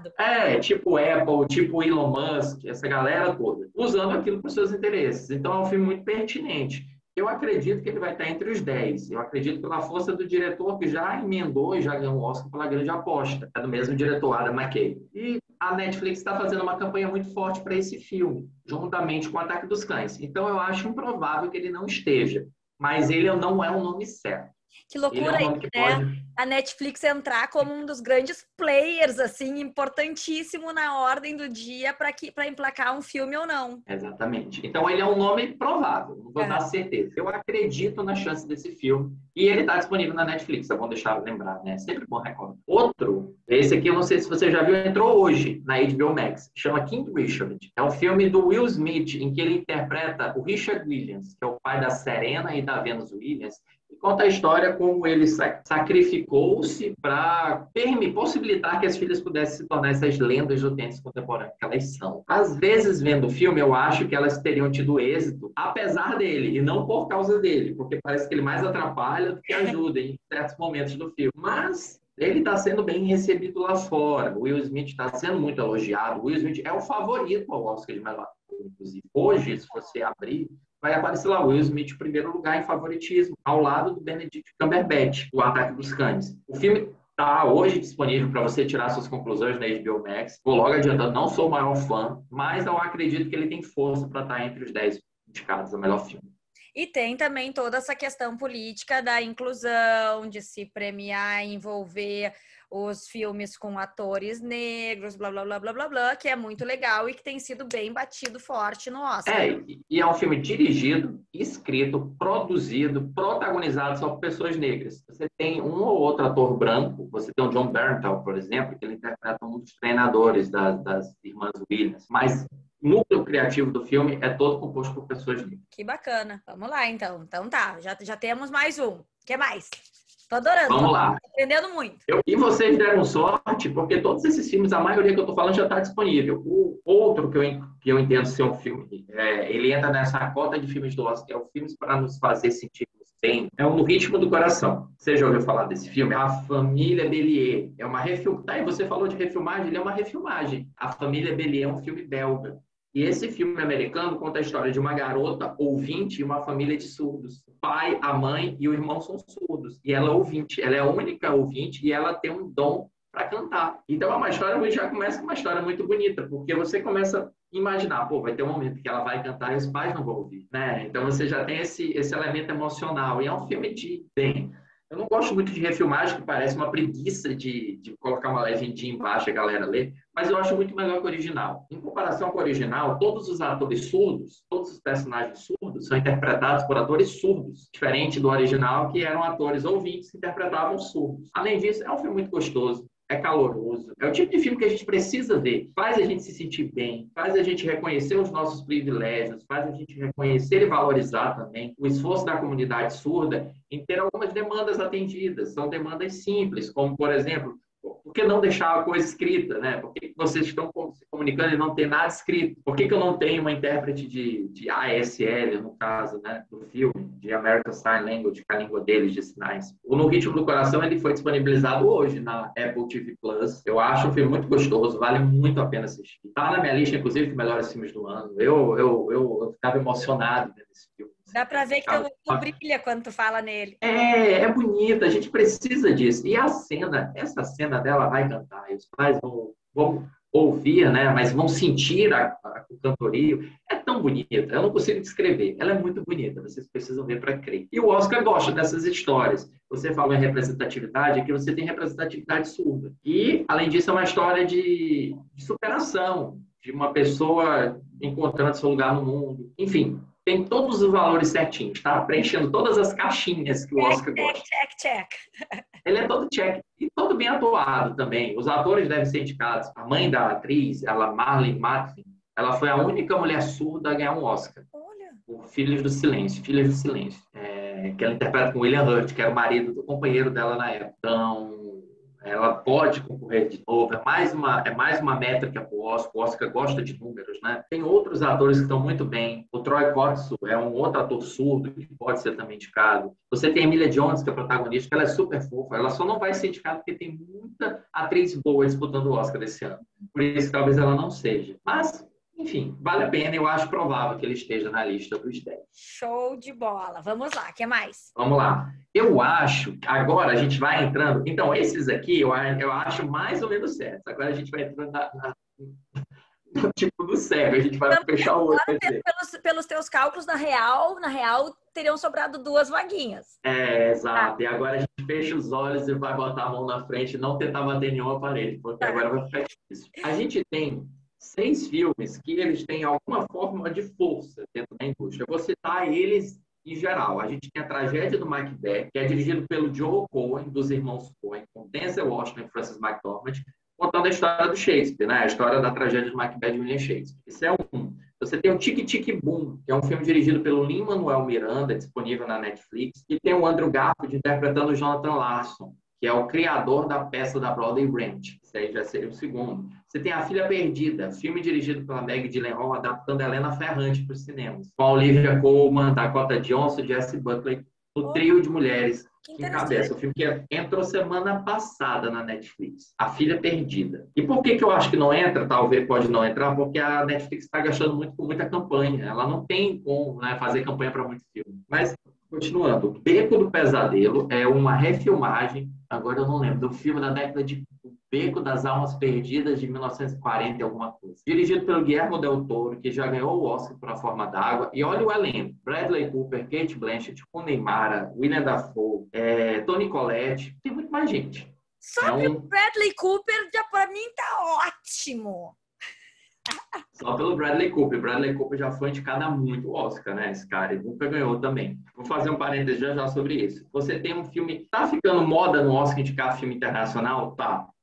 Speaker 2: É, tipo Apple, tipo Elon Musk, essa galera toda, usando aquilo para os seus interesses. Então, é um filme muito pertinente. Eu acredito que ele vai estar entre os dez. Eu acredito pela força do diretor que já emendou e já ganhou o Oscar pela Grande Aposta. É do mesmo diretor, Adam McKay. E a Netflix está fazendo uma campanha muito forte para esse filme, juntamente com o Ataque dos Cães. Então, eu acho improvável que ele não esteja. Mas ele não é o nome certo.
Speaker 1: Que loucura aí, né? Pode... A Netflix entrar como um dos grandes players, assim, importantíssimo na ordem do dia para que para emplacar um filme ou não.
Speaker 2: Exatamente. Então, ele é um nome provável, não vou é. dar certeza. Eu acredito na chance desse filme e ele está disponível na Netflix, é bom deixar lembrar, né? Sempre bom recordar. Outro, esse aqui, eu não sei se você já viu, entrou hoje na H B O Max, chama King Richard. É um filme do Will Smith, em que ele interpreta o Richard Williams, que é o pai da Serena e da Venus Williams, e conta a história como ele sacrificou-se para possibilitar que as filhas pudessem se tornar essas lendas do tênis contemporâneo que elas são. Às vezes, vendo o filme, eu acho que elas teriam tido êxito, apesar dele, e não por causa dele, porque parece que ele mais atrapalha do que ajuda em certos momentos do filme. Mas ele está sendo bem recebido lá fora. O Will Smith está sendo muito elogiado. O Will Smith é o favorito ao Oscar de melhor ator, inclusive. Hoje, se você abrir, vai aparecer lá o Will Smith em primeiro lugar em favoritismo, ao lado do Benedict Cumberbatch, do Ataque dos Cães. O filme está hoje disponível para você tirar suas conclusões na H B O Max. Vou logo adiantando, não sou o maior fã, mas eu acredito que ele tem força para estar entre os dez indicados a melhor filme.
Speaker 1: E tem também toda essa questão política da inclusão, de se premiar, envolver os filmes com atores negros, blá, blá, blá, blá, blá, blá, que é muito legal e que tem sido bem batido forte no Oscar.
Speaker 2: É, e é um filme dirigido, escrito, produzido, protagonizado só por pessoas negras. Você tem um ou outro ator branco, você tem o John Bernthal, por exemplo, que ele interpreta um dos treinadores das, das irmãs Williams, mas o núcleo criativo do filme é todo composto por pessoas negras.
Speaker 1: Que bacana. Vamos lá, então. Então tá, já, já temos mais um. O que mais? Tô adorando.
Speaker 2: Vamos lá.
Speaker 1: Tô aprendendo muito.
Speaker 2: Eu, e vocês deram sorte, porque todos esses filmes, a maioria que eu tô falando já está disponível. O outro que eu, que eu entendo ser um filme, é, ele entra nessa cota de filmes do Oscar, que é o filmes para nos fazer sentir Tem, é o No Ritmo do Coração. Você já ouviu falar desse filme? A Família Bélier. É uma refilmagem. Tá, e você falou de refilmagem, ele é uma refilmagem. A Família Bélier é um filme belga. E esse filme americano conta a história de uma garota ouvinte e uma família de surdos. O pai, a mãe e o irmão são surdos. E ela é ouvinte. Ela é a única ouvinte e ela tem um dom para cantar. Então é uma história, já começa com uma história muito bonita, porque você começa a imaginar, pô, vai ter um momento que ela vai cantar e os pais não vão ouvir, né? Então você já tem esse, esse elemento emocional. E é um filme de bem. Eu não gosto muito de refilmagem, que parece uma preguiça de, de colocar uma legendinha embaixo e a galera ler, mas eu acho muito melhor que o original. Em comparação com o original, todos os atores surdos, todos os personagens surdos, são interpretados por atores surdos, diferente do original, que eram atores ouvintes que interpretavam surdos. Além disso, é um filme muito gostoso. É caloroso. É o tipo de filme que a gente precisa ver. Faz a gente se sentir bem, faz a gente reconhecer os nossos privilégios, faz a gente reconhecer e valorizar também o esforço da comunidade surda em ter algumas demandas atendidas. São demandas simples, como, por exemplo, por que não deixar a coisa escrita, né? Por que vocês estão se comunicando e não tem nada escrito? Por que, que eu não tenho uma intérprete de, de A S L, no caso, né, do filme, de American Sign Language, que é a língua deles de sinais? O No Ritmo do Coração, ele foi disponibilizado hoje na Apple T V Plus. Eu acho um filme muito gostoso, vale muito a pena assistir. Está na minha lista, inclusive, de melhores filmes do ano. Eu, eu, eu, eu ficava emocionado vendo esse filme.
Speaker 1: Dá para ver que teu olho brilha quando tu fala nele.
Speaker 2: É, é bonita, a gente precisa disso. E a cena, essa cena dela vai cantar, e os pais vão, vão ouvir, né? Mas vão sentir a, a, o cantorio. É tão bonita, eu não consigo descrever. Ela é muito bonita, vocês precisam ver para crer. E o Oscar gosta dessas histórias. Você falou em representatividade, aqui você tem representatividade surda. E, além disso, é uma história de, de superação, de uma pessoa encontrando seu lugar no mundo. Enfim, tem todos os valores certinhos, tá? Preenchendo todas as caixinhas que o Oscar
Speaker 1: check,
Speaker 2: gosta.
Speaker 1: Check, check, check.
Speaker 2: Ele é todo check. E todo bem atuado também. Os atores devem ser indicados. A mãe da atriz, ela, Marlene Matlin, ela foi a única mulher surda a ganhar um Oscar.
Speaker 1: Olha.
Speaker 2: Por Filhos do Silêncio. Filhos do Silêncio. É, que ela interpreta com William Hurt, que era o marido do companheiro dela na época. Então, ela pode concorrer de novo. É mais uma, é mais uma métrica para o Oscar. O Oscar gosta de números, né? Tem outros atores que estão muito bem. O Troy Kotsur é um outro ator surdo que pode ser também indicado. Você tem a Emilia Jones, que é a protagonista, que ela é super fofa. Ela só não vai ser indicada porque tem muita atriz boa disputando o Oscar desse ano. Por isso, talvez ela não seja. Mas, enfim, vale a pena. Eu acho provável que ele esteja na lista dos dez.
Speaker 1: Show de bola. Vamos lá, o que mais?
Speaker 2: Vamos lá. Eu acho, agora a gente vai entrando... Então, esses aqui eu, eu acho mais ou menos certos. Agora a gente vai entrando na, na, no tipo do cego. A gente vai
Speaker 1: Então,
Speaker 2: fechar o olho.
Speaker 1: Pelos, pelos teus cálculos, na real, na real, teriam sobrado duas vaguinhas.
Speaker 2: É, exato. Ah. E agora a gente fecha os olhos e vai botar a mão na frente e não tentar bater nenhuma parede, porque ah. agora vai ficar difícil. A gente tem seis filmes que eles têm alguma forma de força dentro da indústria. Eu vou citar eles em geral. A gente tem a Tragédia do Macbeth, que é dirigido pelo Joe Coen, dos irmãos Coen, com Denzel Washington e Frances McDormand, contando a história do Shakespeare, né? A história da Tragédia do Macbeth de William Shakespeare. Esse é um. Você tem o Tic Tic Boom, que é um filme dirigido pelo Lin-Manuel Miranda, disponível na Netflix, e tem o Andrew Garfield interpretando o Jonathan Larson, que é o criador da peça da Broadway Rent. Esse aí já seria o segundo. Você tem A Filha Perdida, filme dirigido pela Meg Gyllenhaal, adaptando Helena Ferrante para os cinemas, com a Olivia Colman, Dakota Johnson e Jessie Buckley, o trio de mulheres que encabeça. O filme que entrou semana passada na Netflix. A Filha Perdida. E por que que eu acho que não entra? Talvez pode não entrar, porque a Netflix está gastando muito com muita campanha. Ela não tem como, né, fazer campanha para muito filme. Mas, continuando, Beco do Pesadelo é uma refilmagem, agora eu não lembro, do filme da década de Beco das Almas Perdidas, de mil novecentos e quarenta e alguma coisa. Dirigido pelo Guillermo del Toro, que já ganhou o Oscar por A Forma d'Água. E olha o elenco. Bradley Cooper, Cate Blanchett, Rooney Mara, William Dafoe, é, Toni Collette. Tem muito mais gente.
Speaker 1: Só é pelo um... Bradley Cooper, já para mim tá ótimo.
Speaker 2: Só pelo Bradley Cooper. Bradley Cooper já foi indicado a muito Oscar, né? Esse cara, ele nunca ganhou também. Vou fazer um parênteses já já sobre isso. Você tem um filme... Tá ficando moda no Oscar indicar filme internacional? Tá.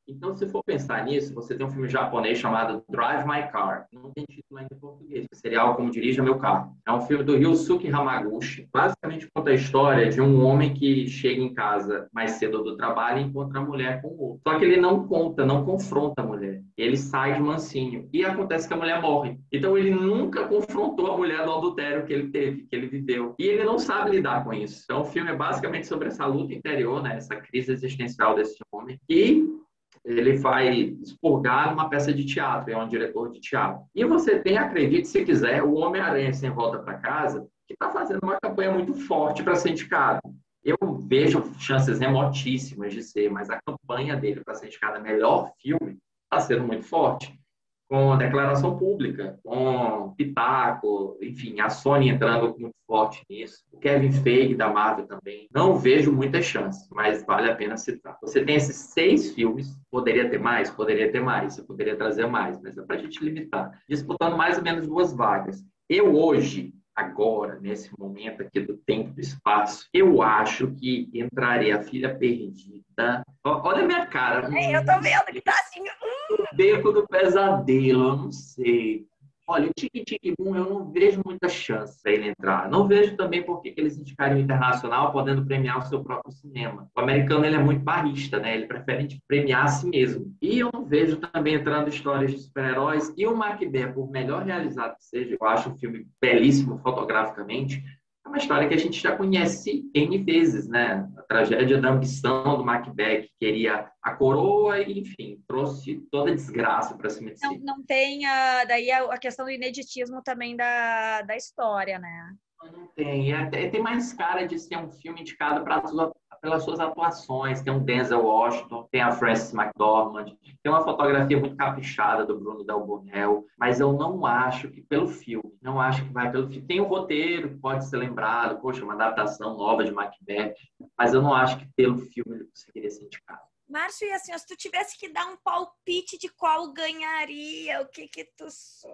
Speaker 2: Então, se for pensar nisso, você tem um filme japonês chamado Drive My Car. Não tem título ainda em português. Seria algo como Dirija Meu Carro. É um filme do Ryusuke Hamaguchi. Basicamente conta a história de um homem que chega em casa mais cedo do trabalho e encontra a mulher com o outro. Só que ele não conta, não confronta a mulher. Ele sai de mansinho. E acontece que a mulher morre. Então, ele nunca confrontou a mulher do adultério que ele teve, que ele viveu. E ele não sabe lidar com isso. Então, o filme é basicamente sobre essa luta interior, né? Essa crise existencial desse homem. E ele vai expurgar numa peça de teatro, é um diretor de teatro. E você tem, acredite se quiser, o Homem-Aranha Sem Volta para Casa, que está fazendo uma campanha muito forte para ser indicado. Eu vejo chances remotíssimas de ser, mas a campanha dele para ser indicado melhor filme está sendo muito forte. Com declaração pública, com Pitaco, enfim, a Sony entrando muito forte nisso, o Kevin Feige da Marvel também. Não vejo muita chance, mas vale a pena citar. Você tem esses seis filmes, poderia ter mais? Poderia ter mais, eu poderia trazer mais, mas é para a gente limitar, disputando mais ou menos duas vagas. Eu hoje, agora, nesse momento aqui do tempo e do espaço, eu acho que entraria A Filha Perdida. Olha a minha cara.
Speaker 1: É, eu tô vendo que tá assim...
Speaker 2: O Beco do Pesadelo, eu não sei. Olha, o Tique Tique Boom, eu não vejo muita chance para ele entrar. Não vejo também por que eles indicariam o internacional podendo premiar o seu próprio cinema. O americano, ele é muito barrista, né? Ele prefere premiar a si mesmo. E eu não vejo também entrando histórias de super-heróis. E o Macbeth, por melhor realizado que seja, eu acho um filme belíssimo fotograficamente, é uma história que a gente já conhece N vezes, né? A tragédia da ambição do Macbeth, que queria a coroa e, enfim, trouxe toda a desgraça para cima de
Speaker 1: Não,
Speaker 2: si.
Speaker 1: não tem a, daí a, a questão do ineditismo também da, da história, né?
Speaker 2: Não tem. É, tem mais cara de ser um filme indicado pra, pelas suas atuações. Tem um Denzel Washington, tem a Frances McDormand, tem uma fotografia muito caprichada do Bruno Del Bornel, mas eu não acho que pelo filme, não acho que vai pelo filme. Tem um roteiro que pode ser lembrado, poxa, uma adaptação nova de Macbeth, mas eu não acho que pelo filme ele conseguiria ser indicado.
Speaker 1: Márcio, e assim, se tu tivesse que dar um palpite de qual ganharia, o que que tu...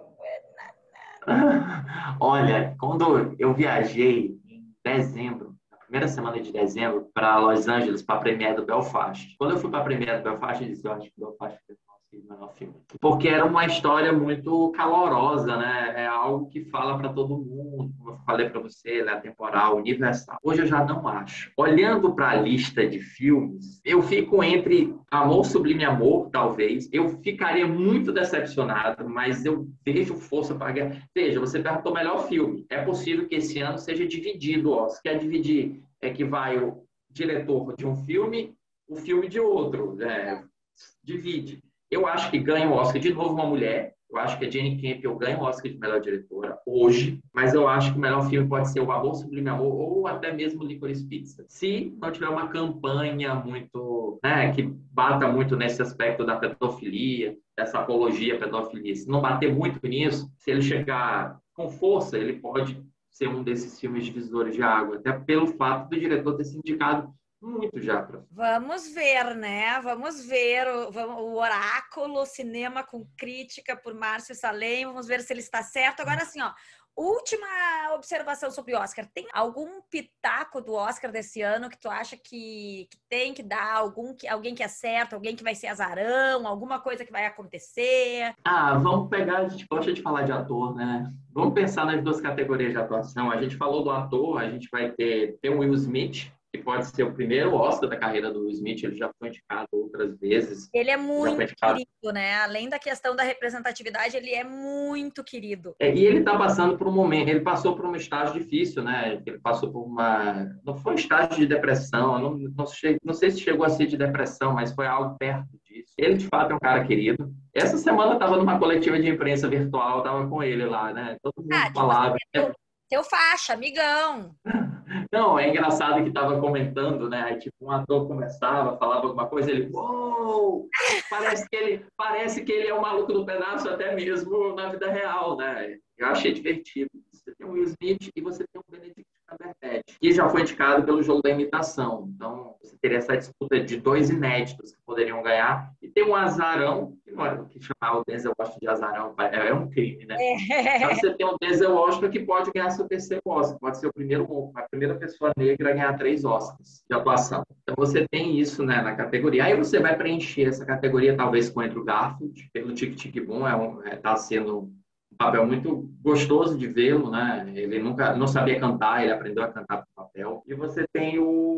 Speaker 2: Olha, quando eu viajei em dezembro, na primeira semana de dezembro, para Los Angeles, para a premiere do Belfast. Quando eu fui para a premiere do Belfast, eu disse, eu acho que o Belfast foi o melhor filme. Porque era uma história muito calorosa, né? É algo que fala para todo mundo, como eu falei para você, é atemporal, universal. Hoje eu já não acho. Olhando para a lista de filmes, eu fico entre Amor Sublime Amor, talvez. Eu ficaria muito decepcionado, mas eu vejo força para ganhar. Veja, você perguntou o melhor filme. É possível que esse ano seja dividido, ó. Se quer dividir, é que vai o diretor de um filme, o filme de outro. É, divide. Eu acho que ganha o Oscar de novo uma mulher. Eu acho que a Jane Campion ganha o Oscar de melhor diretora hoje, mas eu acho que o melhor filme pode ser o Amor Sublime Amor ou até mesmo Licorice Pizza. Se não tiver uma campanha muito, né, que bata muito nesse aspecto da pedofilia, dessa apologia à pedofilia, se não bater muito nisso, se ele chegar com força, ele pode ser um desses filmes divisores de água, até pelo fato do diretor ter se indicado muito já. Pra...
Speaker 1: Vamos ver, né? Vamos ver o, o Oráculo, cinema com crítica por Márcio Salem. Vamos ver se ele está certo. Agora, assim, ó, última observação sobre o Oscar. Tem algum pitaco do Oscar desse ano que tu acha que, que tem que dar? Algum, que, alguém que acerta, alguém que vai ser azarão, alguma coisa que vai acontecer?
Speaker 2: Ah, vamos pegar, a gente gosta de falar de ator, né? Vamos pensar nas duas categorias de atuação. A gente falou do ator, a gente vai ter, ter o Will Smith, que pode ser o primeiro Oscar da carreira do Will Smith, ele já foi indicado outras vezes.
Speaker 1: Ele é muito querido, né? Além da questão da representatividade, ele é muito querido.
Speaker 2: É, e ele está passando por um momento, ele passou por um estágio difícil, né? Ele passou por uma... Não foi um estágio de depressão, não, não, che... não sei se chegou a ser de depressão, mas foi algo perto disso. Ele, de fato, é um cara querido. Essa semana eu estava numa coletiva de imprensa virtual, estava com ele lá, né? Todo mundo ah, falava...
Speaker 1: Tipo, teu faixa, amigão.
Speaker 2: Não, é engraçado que estava comentando, né? Aí, tipo, um ator começava, falava alguma coisa, ele, uou! Parece que ele, parece que ele é o maluco do pedaço até mesmo na vida real, né? Eu achei divertido. Você tem o Will Smith e você tem o Benedict Cumberbatch, que já foi indicado pelo Jogo da Imitação. Então, você teria essa disputa de dois inéditos que poderiam ganhar. E tem um azarão, que não é o que chamar o Denzel Washington de azarão, é é um crime, né? Então,
Speaker 1: É.
Speaker 2: você tem o Denzel Washington que pode ganhar seu terceiro Oscar, pode ser o primeiro, a primeira pessoa negra a ganhar três Oscars de atuação. Então, você tem isso, né, na categoria. Aí você vai preencher essa categoria, talvez com o Andrew Garfield, pelo Tic Tic Boom, é um, é, tá sendo um papel muito gostoso de vê-lo, né? Ele nunca não sabia cantar, ele aprendeu a cantar pro papel. E você tem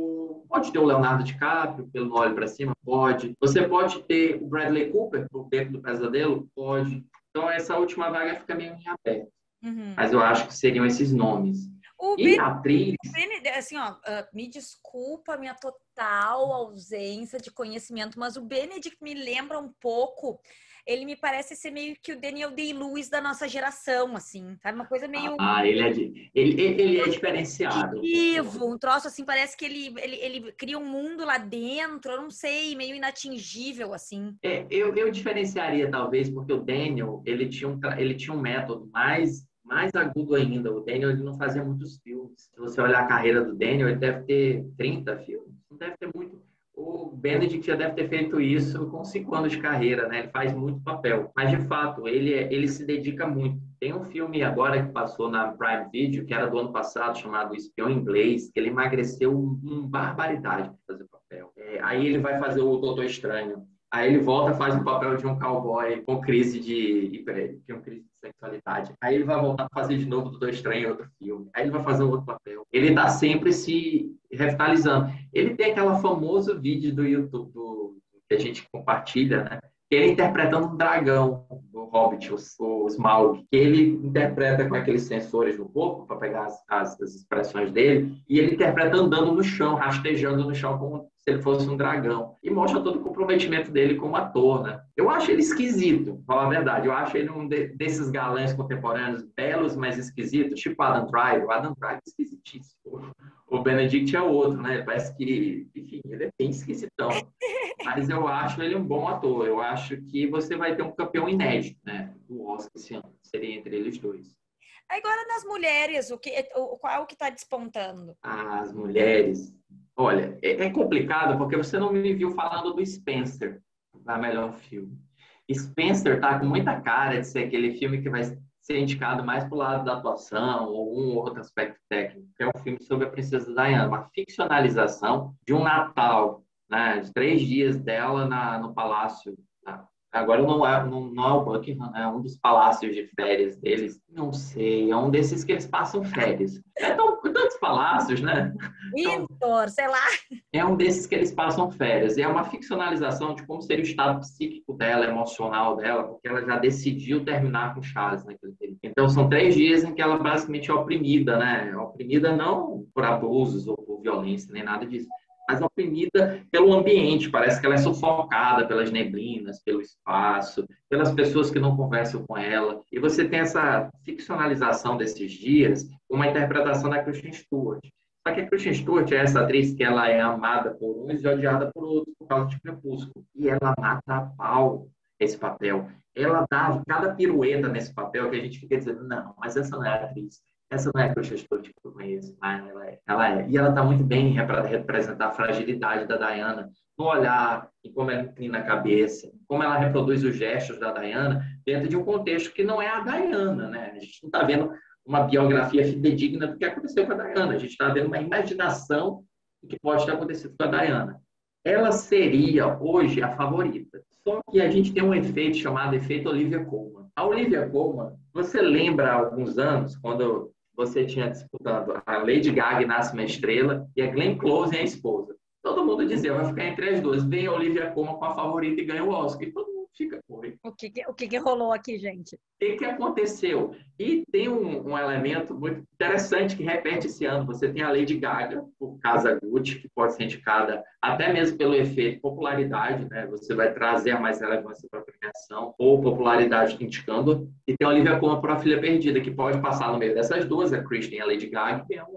Speaker 2: o pode ter o Leonardo DiCaprio pelo No Olho para Cima, pode. Você pode ter o Bradley Cooper por Beco do Pesadelo, pode. Então essa última vaga fica meio em aberto.
Speaker 1: Uhum.
Speaker 2: Mas eu acho que seriam esses nomes.
Speaker 1: O
Speaker 2: E a atriz...
Speaker 1: Benedict, assim, ó, uh, me desculpa a minha total ausência de conhecimento, mas o Benedict me lembra um pouco, ele me parece ser meio que o Daniel Day-Lewis da nossa geração, assim, sabe? Uma coisa meio...
Speaker 2: Ah, ele é, de... ele, ele é diferenciado.
Speaker 1: Vivo, um troço assim, parece que ele, ele, ele cria um mundo lá dentro, eu não sei, meio inatingível, assim.
Speaker 2: É, eu, eu diferenciaria, talvez, porque o Daniel, ele tinha um, ele tinha um método mais... mais agudo ainda. O Daniel ele não fazia muitos filmes. Se você olhar a carreira do Daniel, ele deve ter trinta filmes. Não deve ter muito. O Benedict já deve ter feito isso com cinco anos de carreira, né? Ele faz muito papel. Mas, de fato, ele, ele se dedica muito. Tem um filme agora que passou na Prime Video, que era do ano passado, chamado Espião Inglês, que ele emagreceu uma barbaridade para fazer papel. É, aí ele vai fazer o Doutor Estranho. Aí ele volta, faz o papel de um cowboy com crise de, de um crise de sexualidade. Aí ele vai voltar a fazer de novo o Doutor Estranho em outro filme. Aí ele vai fazer um outro papel. Ele está sempre se revitalizando. Ele tem aquele famoso vídeo do YouTube do, que a gente compartilha, né? Ele interpretando um dragão do Hobbit, o, o Smaug, que ele interpreta com aqueles sensores no corpo para pegar as, as, as expressões dele, e ele interpreta andando no chão, rastejando no chão como se ele fosse um dragão. E mostra todo o comprometimento dele como ator, né? Eu acho ele esquisito, pra falar a verdade. Eu acho ele um de, desses galãs contemporâneos belos, mas esquisitos, tipo Adam Driver. O Adam Driver é esquisitíssimo. O Benedict é outro, né? Parece que, enfim, ele é bem esquisitão. Mas eu acho ele um bom ator. Eu acho que você vai ter um campeão inédito, né? Do Oscar esse ano. Seria entre eles dois.
Speaker 1: Agora, nas mulheres, o que, o, qual é o que está despontando?
Speaker 2: As mulheres... Olha, é complicado porque você não me viu falando do Spencer, da melhor filme. Spencer tá com muita cara de ser aquele filme que vai ser indicado mais pro lado da atuação ou um outro aspecto técnico. É um filme sobre a Princesa Diana, uma ficcionalização de um Natal, né, de três dias dela na, no palácio. Tá? Agora não é, não, não é o Buckingham, é um dos palácios de férias deles. Não sei, é um desses que eles passam férias. É tão, tantos palácios, né?
Speaker 1: Windsor, sei lá.
Speaker 2: É um desses que eles passam férias. E é uma ficcionalização de como seria o estado psíquico dela, emocional dela, porque ela já decidiu terminar com Charles naquele período. Então, são três dias em que ela basicamente é oprimida, né? É oprimida não por abusos ou por violência, nem nada disso, mas oprimida pelo ambiente. Parece que ela é sufocada pelas neblinas, pelo espaço, pelas pessoas que não conversam com ela. E você tem essa ficcionalização desses dias, uma interpretação da Kristen Stewart. Só que a Kristen Stewart é essa atriz que ela é amada por uns e odiada por outros por causa de Crepúsculo. E ela mata a pau esse papel. Ela dá cada pirueta nesse papel que a gente fica dizendo, não, mas essa não é a atriz. Essa não é a Kristen Stewart que eu conheço. Mas ela é. Ela é. E ela está muito bem para representar a fragilidade da Diana no olhar, em como ela inclina a cabeça, como ela reproduz os gestos da Diana dentro de um contexto que não é a Diana, né? A gente não está vendo uma biografia fidedigna do que aconteceu com a Diana. A gente está vendo uma imaginação do que pode ter acontecido com a Diana. Ela seria, hoje, a favorita. Só que a gente tem um efeito chamado efeito Olivia Colman. A Olivia Colman, você lembra há alguns anos, quando você tinha disputando a Lady Gaga e Nasce uma Estrela e a Glenn Close é a esposa. Todo mundo dizia, vai ficar entre as duas. Vem a Olivia Colman com a favorita e ganha o Oscar. E todo mundo fica, oi.
Speaker 1: O que, o que, que rolou aqui, gente?
Speaker 2: O que, que aconteceu? E tem um, um elemento muito interessante que repete esse ano. Você tem a Lady Gaga, por Casa Gucci, que pode ser indicada até mesmo pelo efeito popularidade, né? Você vai trazer mais relevância para a premiação, ou popularidade indicando. E tem a Olivia Colman por A Filha Perdida, que pode passar no meio dessas duas, a Kristen e a Lady Gaga, e ganhar o Oscar.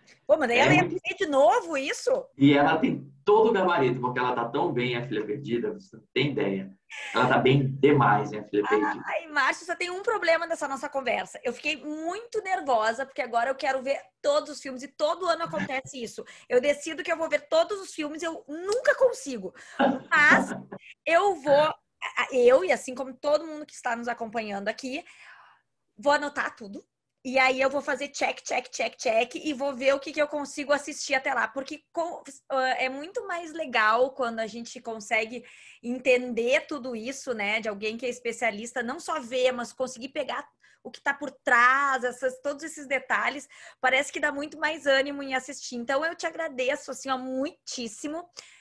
Speaker 1: Pô, mas daí
Speaker 2: É
Speaker 1: ela ia
Speaker 2: muito-
Speaker 1: ver de novo isso?
Speaker 2: E ela tem todo o gabarito, porque ela tá tão bem, A Filha Perdida, você não tem ideia. Ela tá bem demais, em A Filha Perdida.
Speaker 1: Ai, Márcio, só tem um problema dessa nossa conversa. Eu fiquei muito nervosa, porque agora eu quero ver todos os filmes, e todo ano acontece isso. Eu decido que eu vou ver todos os filmes, eu nunca consigo. Mas eu vou, eu e assim como todo mundo que está nos acompanhando aqui, vou anotar tudo. E aí eu vou fazer check, check, check, check e vou ver o que, que eu consigo assistir até lá. Porque com, uh, é muito mais legal quando a gente consegue entender tudo isso, né? De alguém que é especialista, não só ver, mas conseguir pegar o que está por trás, essas, todos esses detalhes. Parece que dá muito mais ânimo em assistir. Então eu te agradeço, assim, ó, muitíssimo.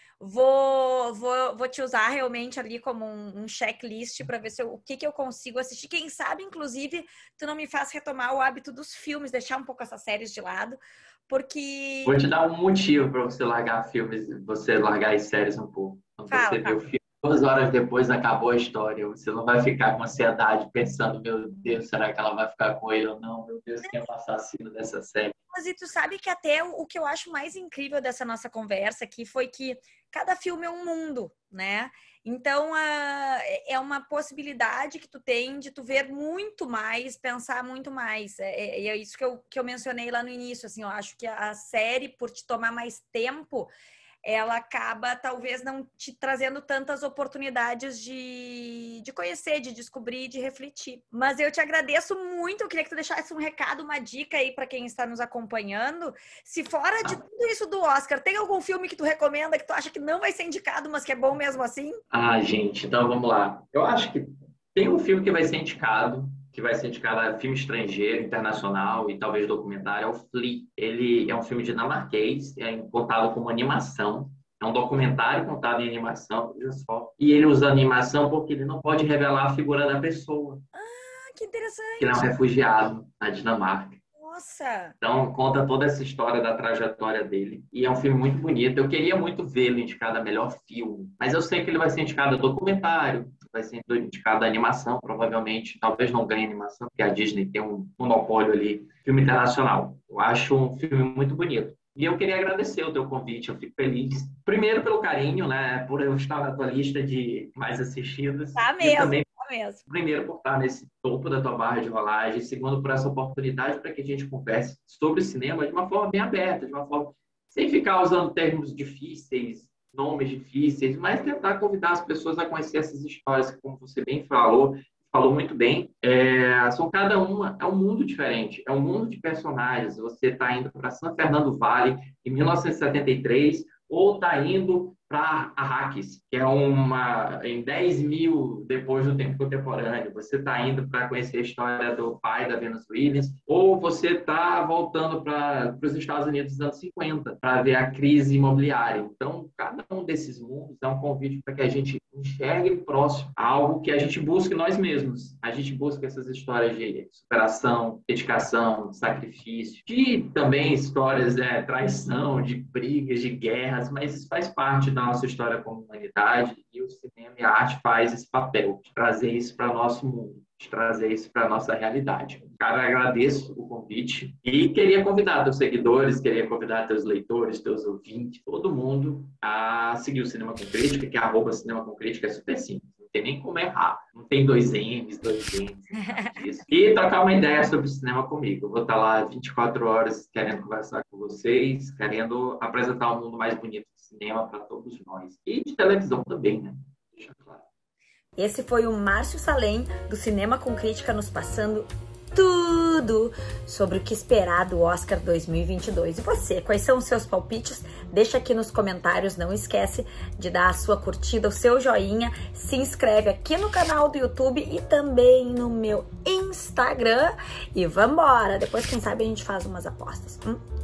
Speaker 1: Vou, vou, vou te usar realmente ali como um, um checklist para ver se eu, o que, que eu consigo assistir. Quem sabe, inclusive, tu não me faz retomar o hábito dos filmes, deixar um pouco essas séries de lado, porque...
Speaker 2: Vou te dar um motivo para você largar filmes, você largar as séries um pouco. Quando
Speaker 1: Fala,
Speaker 2: você vê
Speaker 1: fala.
Speaker 2: o filme, duas horas depois acabou a história. Você não vai ficar com ansiedade pensando, meu Deus, será que ela vai ficar com ele ou não? Meu Deus, quem é o assassino dessa série?
Speaker 1: Mas e tu sabe que até o, o que eu acho mais incrível dessa nossa conversa aqui foi que cada filme é um mundo, né? Então, a, é uma possibilidade que tu tem de tu ver muito mais, pensar muito mais. É, é, é isso que eu, que eu mencionei lá no início, assim, eu acho que a série, por te tomar mais tempo, ela acaba talvez não te trazendo tantas oportunidades de, de conhecer, de descobrir, de refletir. Mas eu te agradeço muito, eu queria que tu deixasse um recado, uma dica aí para quem está nos acompanhando. Se fora de tudo isso do Oscar, tem algum filme que tu recomenda, que tu acha que não vai ser indicado, mas que é bom mesmo assim?
Speaker 2: Ah, gente, então vamos lá. Eu acho que tem um filme que vai ser indicado, que vai ser indicado a filme estrangeiro, internacional e talvez documentário, é o Flea. Ele é um filme dinamarquês, é contado como animação. É um documentário contado em animação, veja só. E ele usa animação porque ele não pode revelar a figura da pessoa,
Speaker 1: Ah, que
Speaker 2: que ele é um
Speaker 1: interessante!
Speaker 2: refugiado na Dinamarca.
Speaker 1: Nossa!
Speaker 2: Então, conta toda essa história da trajetória dele. E é um filme muito bonito. Eu queria muito vê-lo indicado a melhor filme, mas eu sei que ele vai ser indicado a documentário, vai ser indicado a animação, provavelmente. Talvez não ganhe animação, porque a Disney tem um monopólio ali, filme internacional. Eu acho um filme muito bonito. E eu queria agradecer o teu convite, eu fico feliz. Primeiro pelo carinho, né, por eu estar na tua lista de mais assistidos.
Speaker 1: Tá
Speaker 2: E
Speaker 1: mesmo,
Speaker 2: também
Speaker 1: tá mesmo.
Speaker 2: primeiro, por estar nesse topo da tua barra de rolagem. Segundo, por essa oportunidade para que a gente converse sobre cinema de uma forma bem aberta, de uma forma sem ficar usando termos difíceis, nomes difíceis, mas tentar convidar as pessoas a conhecer essas histórias que, como você bem falou, falou muito bem, é, são cada uma, é um mundo diferente, é um mundo de personagens. Você está indo para São Fernando Vale, em mil novecentos e setenta e três, ou está indo para Arrakis, que é uma em dez mil depois do tempo contemporâneo. Você está indo para conhecer a história do pai da Venus Williams, ou você está voltando para os Estados Unidos dos anos cinquenta para ver a crise imobiliária. Então, cada um desses mundos é um convite para que a gente enxergue próximo algo que a gente busque nós mesmos. A gente busca essas histórias de superação, dedicação, sacrifício, de também histórias de é, traição, de brigas, de guerras, mas isso faz parte da nossa história como humanidade, e o cinema e a arte faz esse papel, de trazer isso para o nosso mundo, de trazer isso para a nossa realidade. Cara, agradeço o convite e queria convidar teus seguidores, queria convidar teus leitores, teus ouvintes, todo mundo a seguir o Cinema com Crítica, que é arroba Cinema com Crítica, é super simples. Não tem nem como errar. Não tem dois M's, dois N's, nada disso. E trocar uma ideia sobre cinema comigo. Eu vou estar lá vinte e quatro horas querendo conversar com vocês, querendo apresentar um mundo mais bonito de cinema para todos nós. E de televisão também, né? Deixa claro.
Speaker 1: Esse foi o Márcio Salem, do Cinema com Crítica, nos passando tudo sobre o que esperar do Oscar dois mil e vinte e dois. E você, quais são os seus palpites? Deixa aqui nos comentários, não esquece de dar a sua curtida, o seu joinha, se inscreve aqui no canal do YouTube e também no meu Instagram. E vambora! Depois, quem sabe, a gente faz umas apostas. Hum?